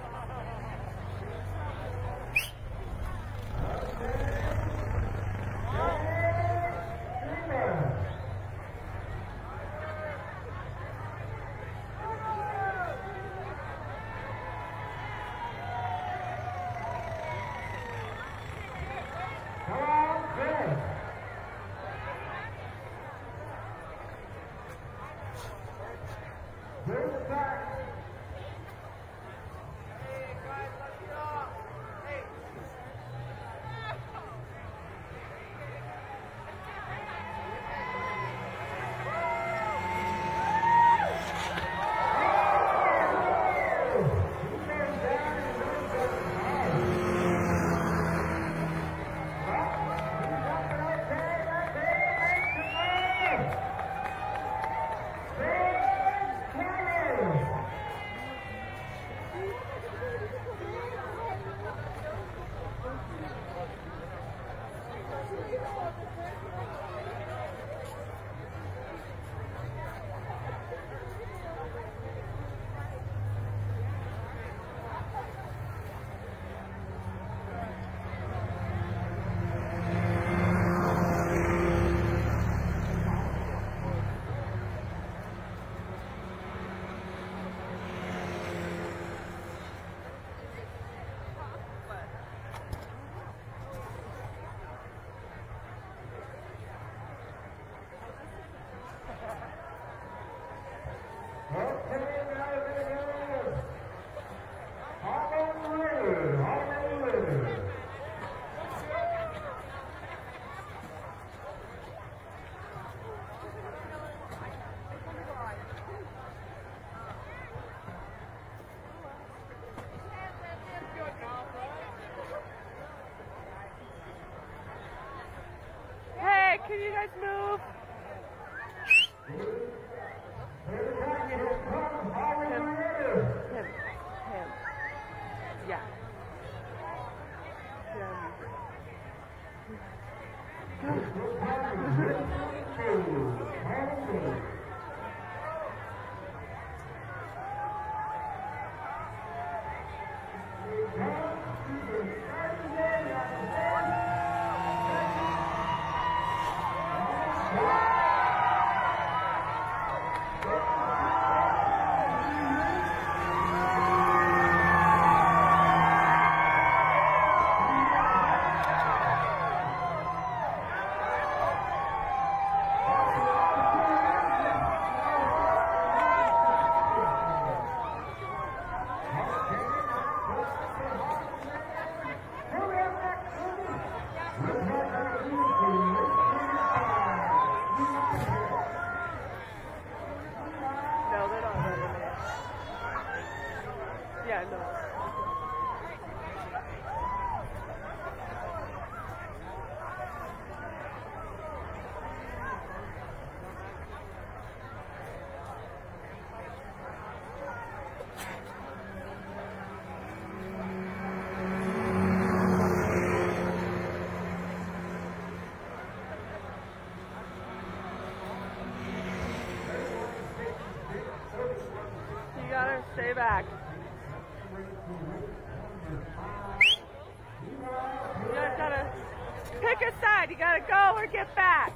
S1: Can you guys move? Him. Him. Him. Yeah. Stay back. You guys gotta pick a side. You gotta go or get back.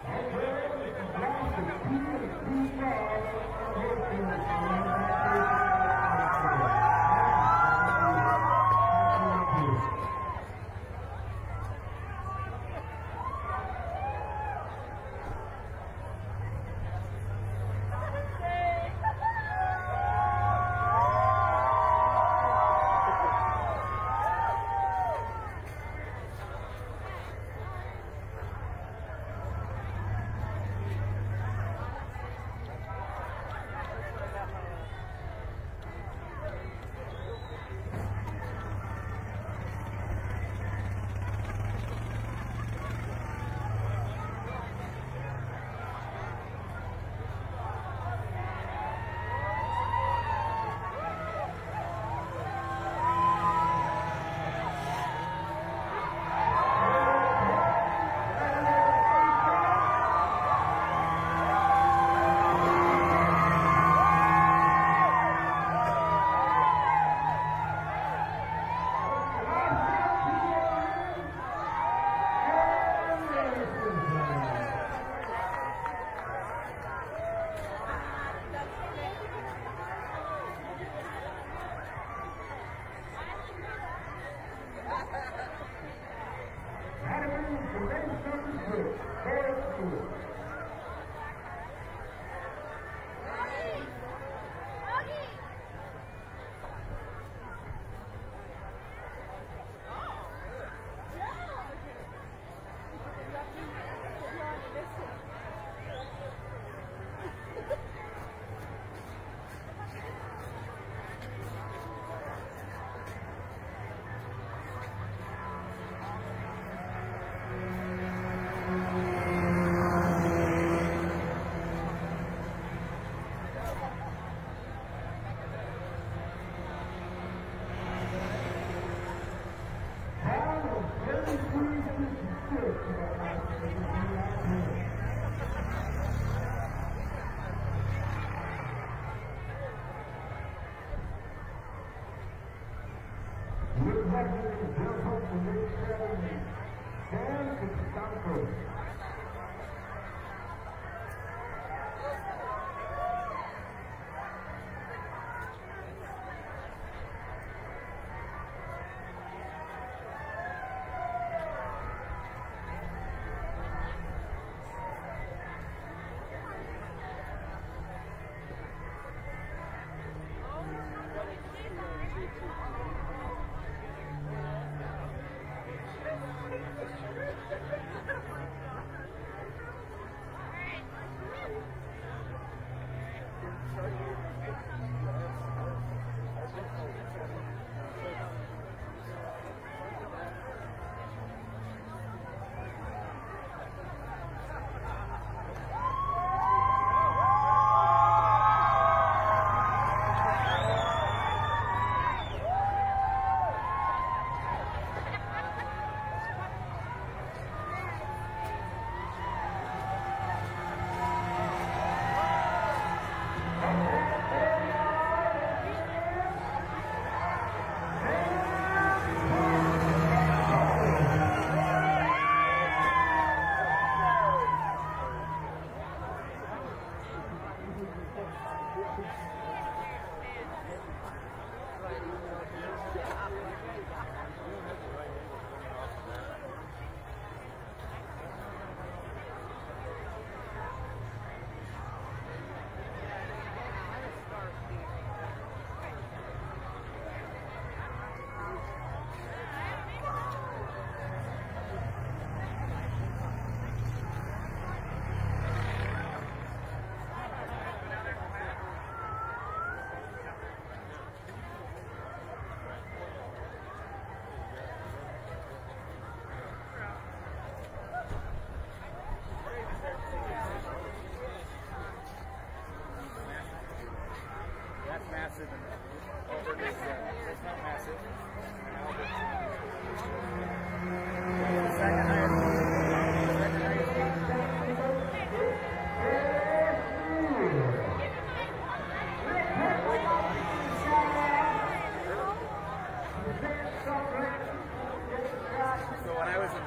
S5: doesn't.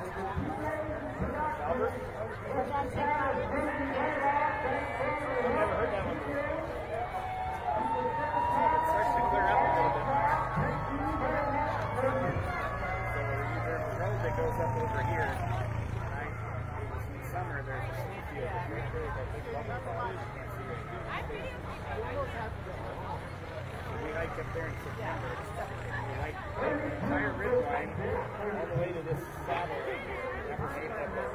S5: That goes up over here. Right? In the summer, there's a ski field right there, that big bubble pond. You can't see it. We hike up there in September. We hike the entire ridge line all the way to this saddle. Never made that there.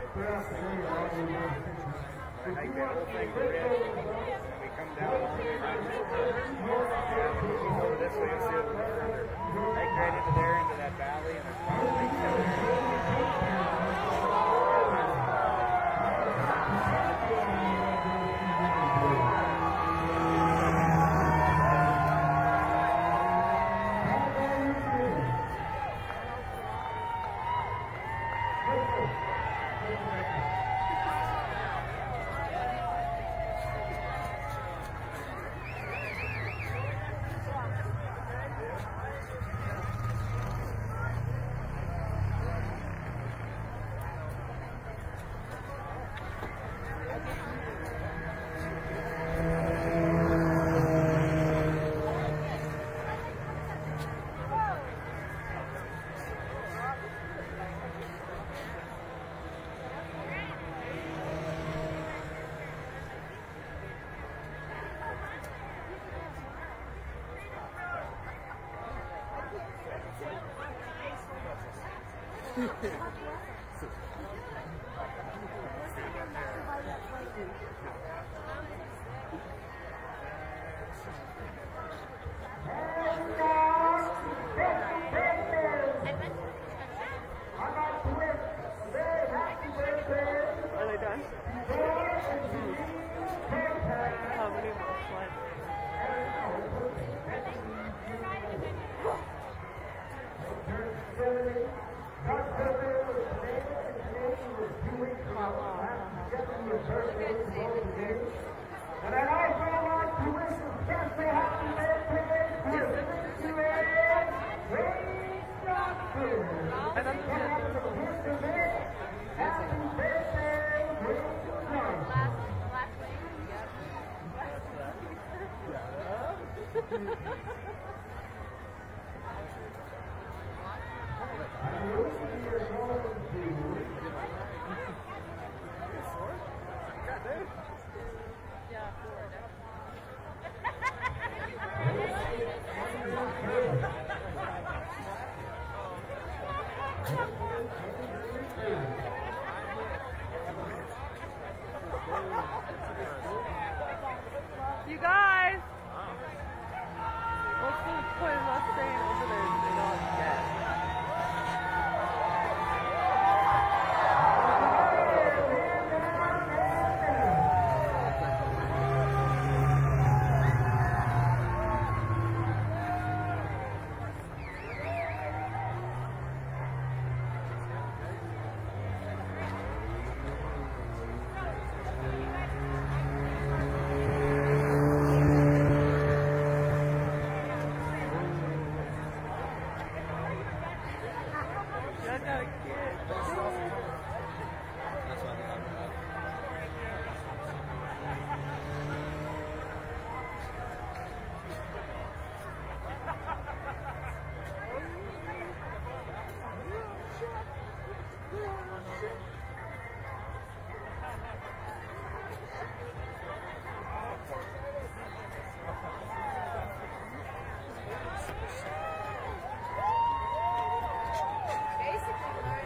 S5: We hike that whole thing to ridge. And we come down all the way around this curve. And we go this way and see it a little further. Hike right into there, into that valley, and there's power lakes down there.
S1: Are they done? How many more slides?
S14: And I'd also like to wish a special happy birthday to Wayne Johnson. Happy birthday, Wayne Johnson.
S1: You guys! What's the point of us staying over there if they don't get?
S8: Basically,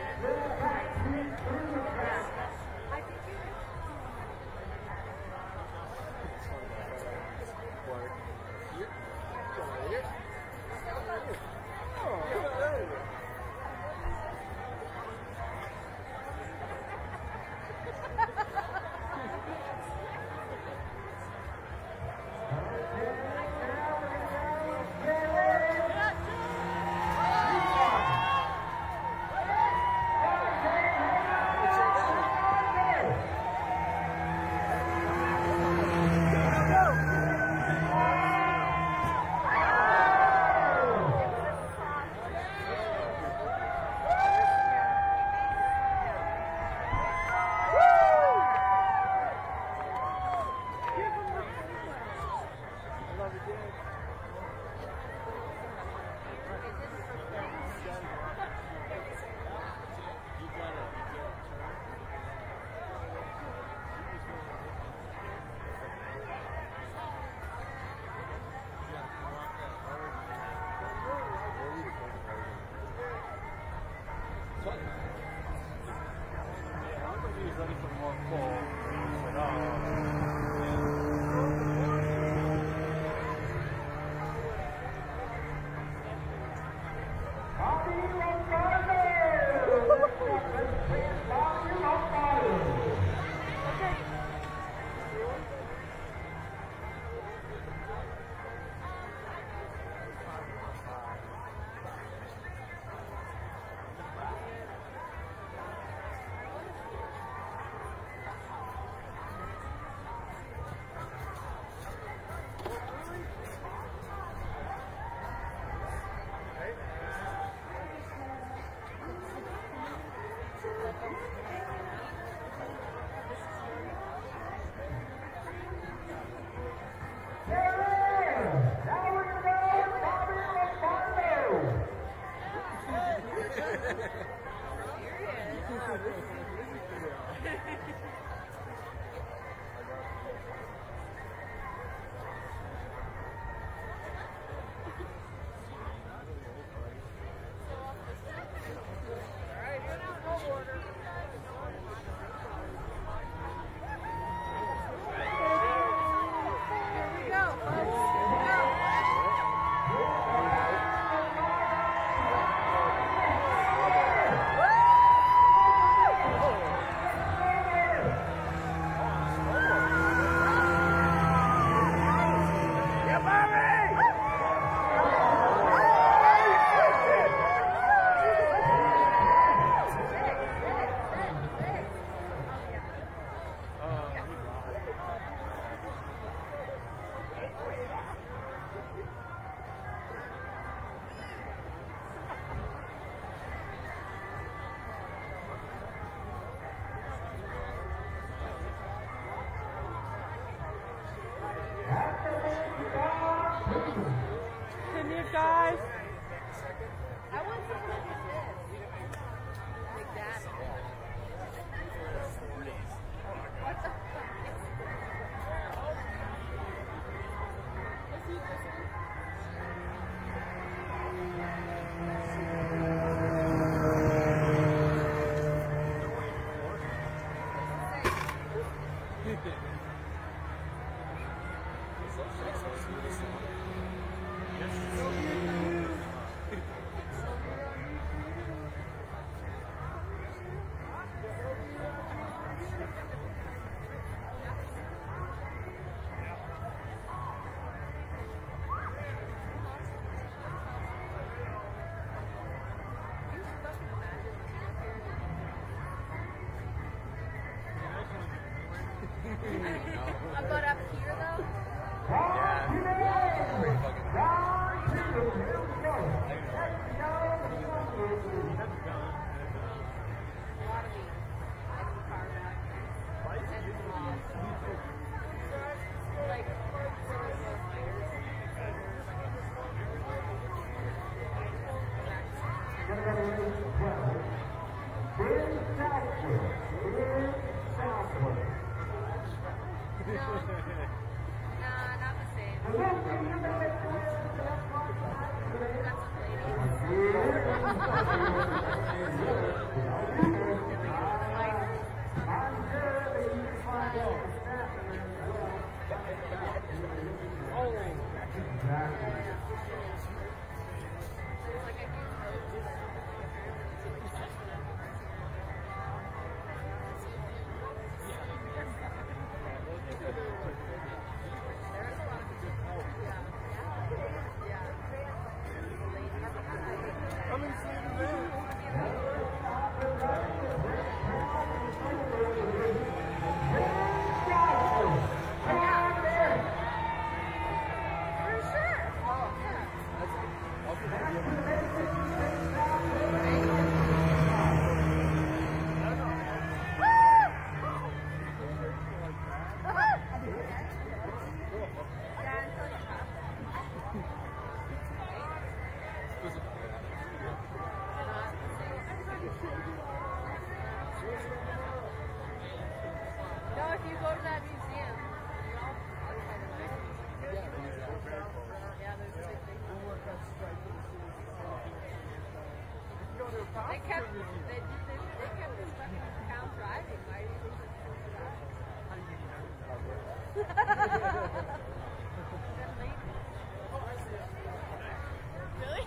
S3: ready for more coal. He's like, oh.
S1: Can you guys?
S8: I want something like this. Like that. What the fuck? Let's use this one. But up here though?
S5: Yeah. Pretty fucking
S1: They kept, they, they, they kept this fucking town driving. Why do you think
S4: Really?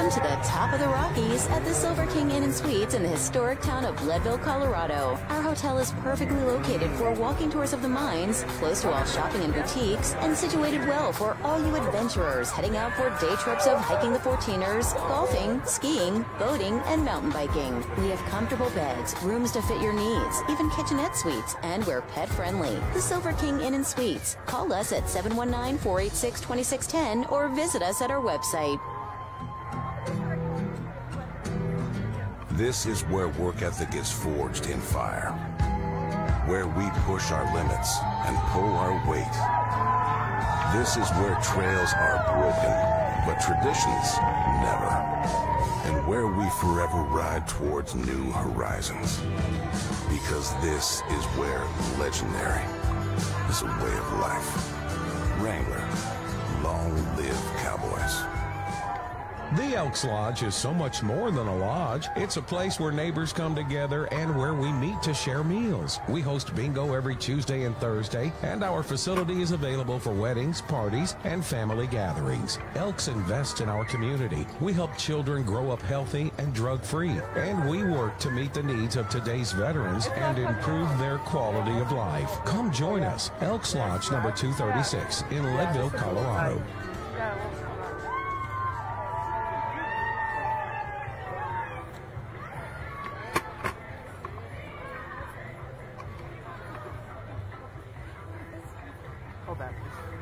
S15: Welcome to the top of the Rockies at the Silver King Inn and Suites in the historic town of Leadville, Colorado. Our hotel is perfectly located for walking tours of the mines, close to all shopping and boutiques, and situated well for all you adventurers heading out for day trips of hiking the fourteeners, golfing, skiing, boating, and mountain biking. We have comfortable beds, rooms to fit your needs, even kitchenette suites, and we're pet friendly. The Silver King Inn and Suites. Call us at seven one nine, four eight six, two six one zero or visit us at our website.
S12: This is where work ethic is forged in fire, where we push our limits and pull our weight. This is where trails are broken, but traditions never, and where we forever ride towards new horizons. Because this is where legendary is a way of life. Wrangler, long live cowboys.
S16: The Elks Lodge is so much more than a lodge. It's a place where neighbors come together and where we meet to share meals. We host bingo every Tuesday and Thursday, and our facility is available for weddings, parties, and family gatherings. Elks invest in our community. We help children grow up healthy and drug-free, and we work to meet the needs of today's veterans and improve their quality of life. Come join us. Elks Lodge number two thirty-six in Leadville, Colorado.
S5: Hold that.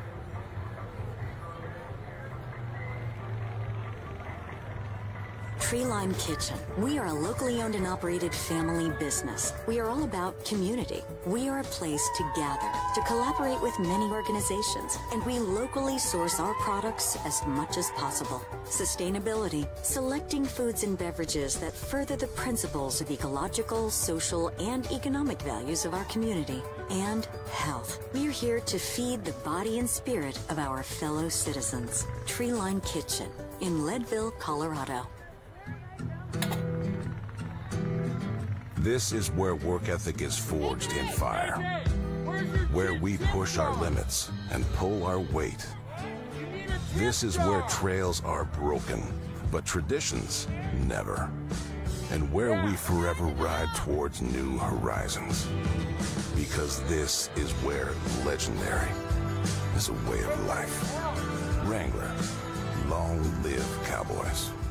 S9: Treeline Kitchen. We are a locally owned and operated family business. We are all about community. We are a place to gather, to collaborate with many organizations, and we locally source our products as much as possible. Sustainability, selecting foods and beverages that further the principles of ecological, social, and economic values of our community, and health. We are here to feed the body and spirit of our fellow citizens. Treeline Kitchen in Leadville, Colorado.
S12: This is where work ethic is forged in fire, where we push our limits and pull our weight. This is where trails are broken, but traditions never, and where we forever ride towards new horizons. Because this is where legendary is a way of life. Wrangler, long live cowboys.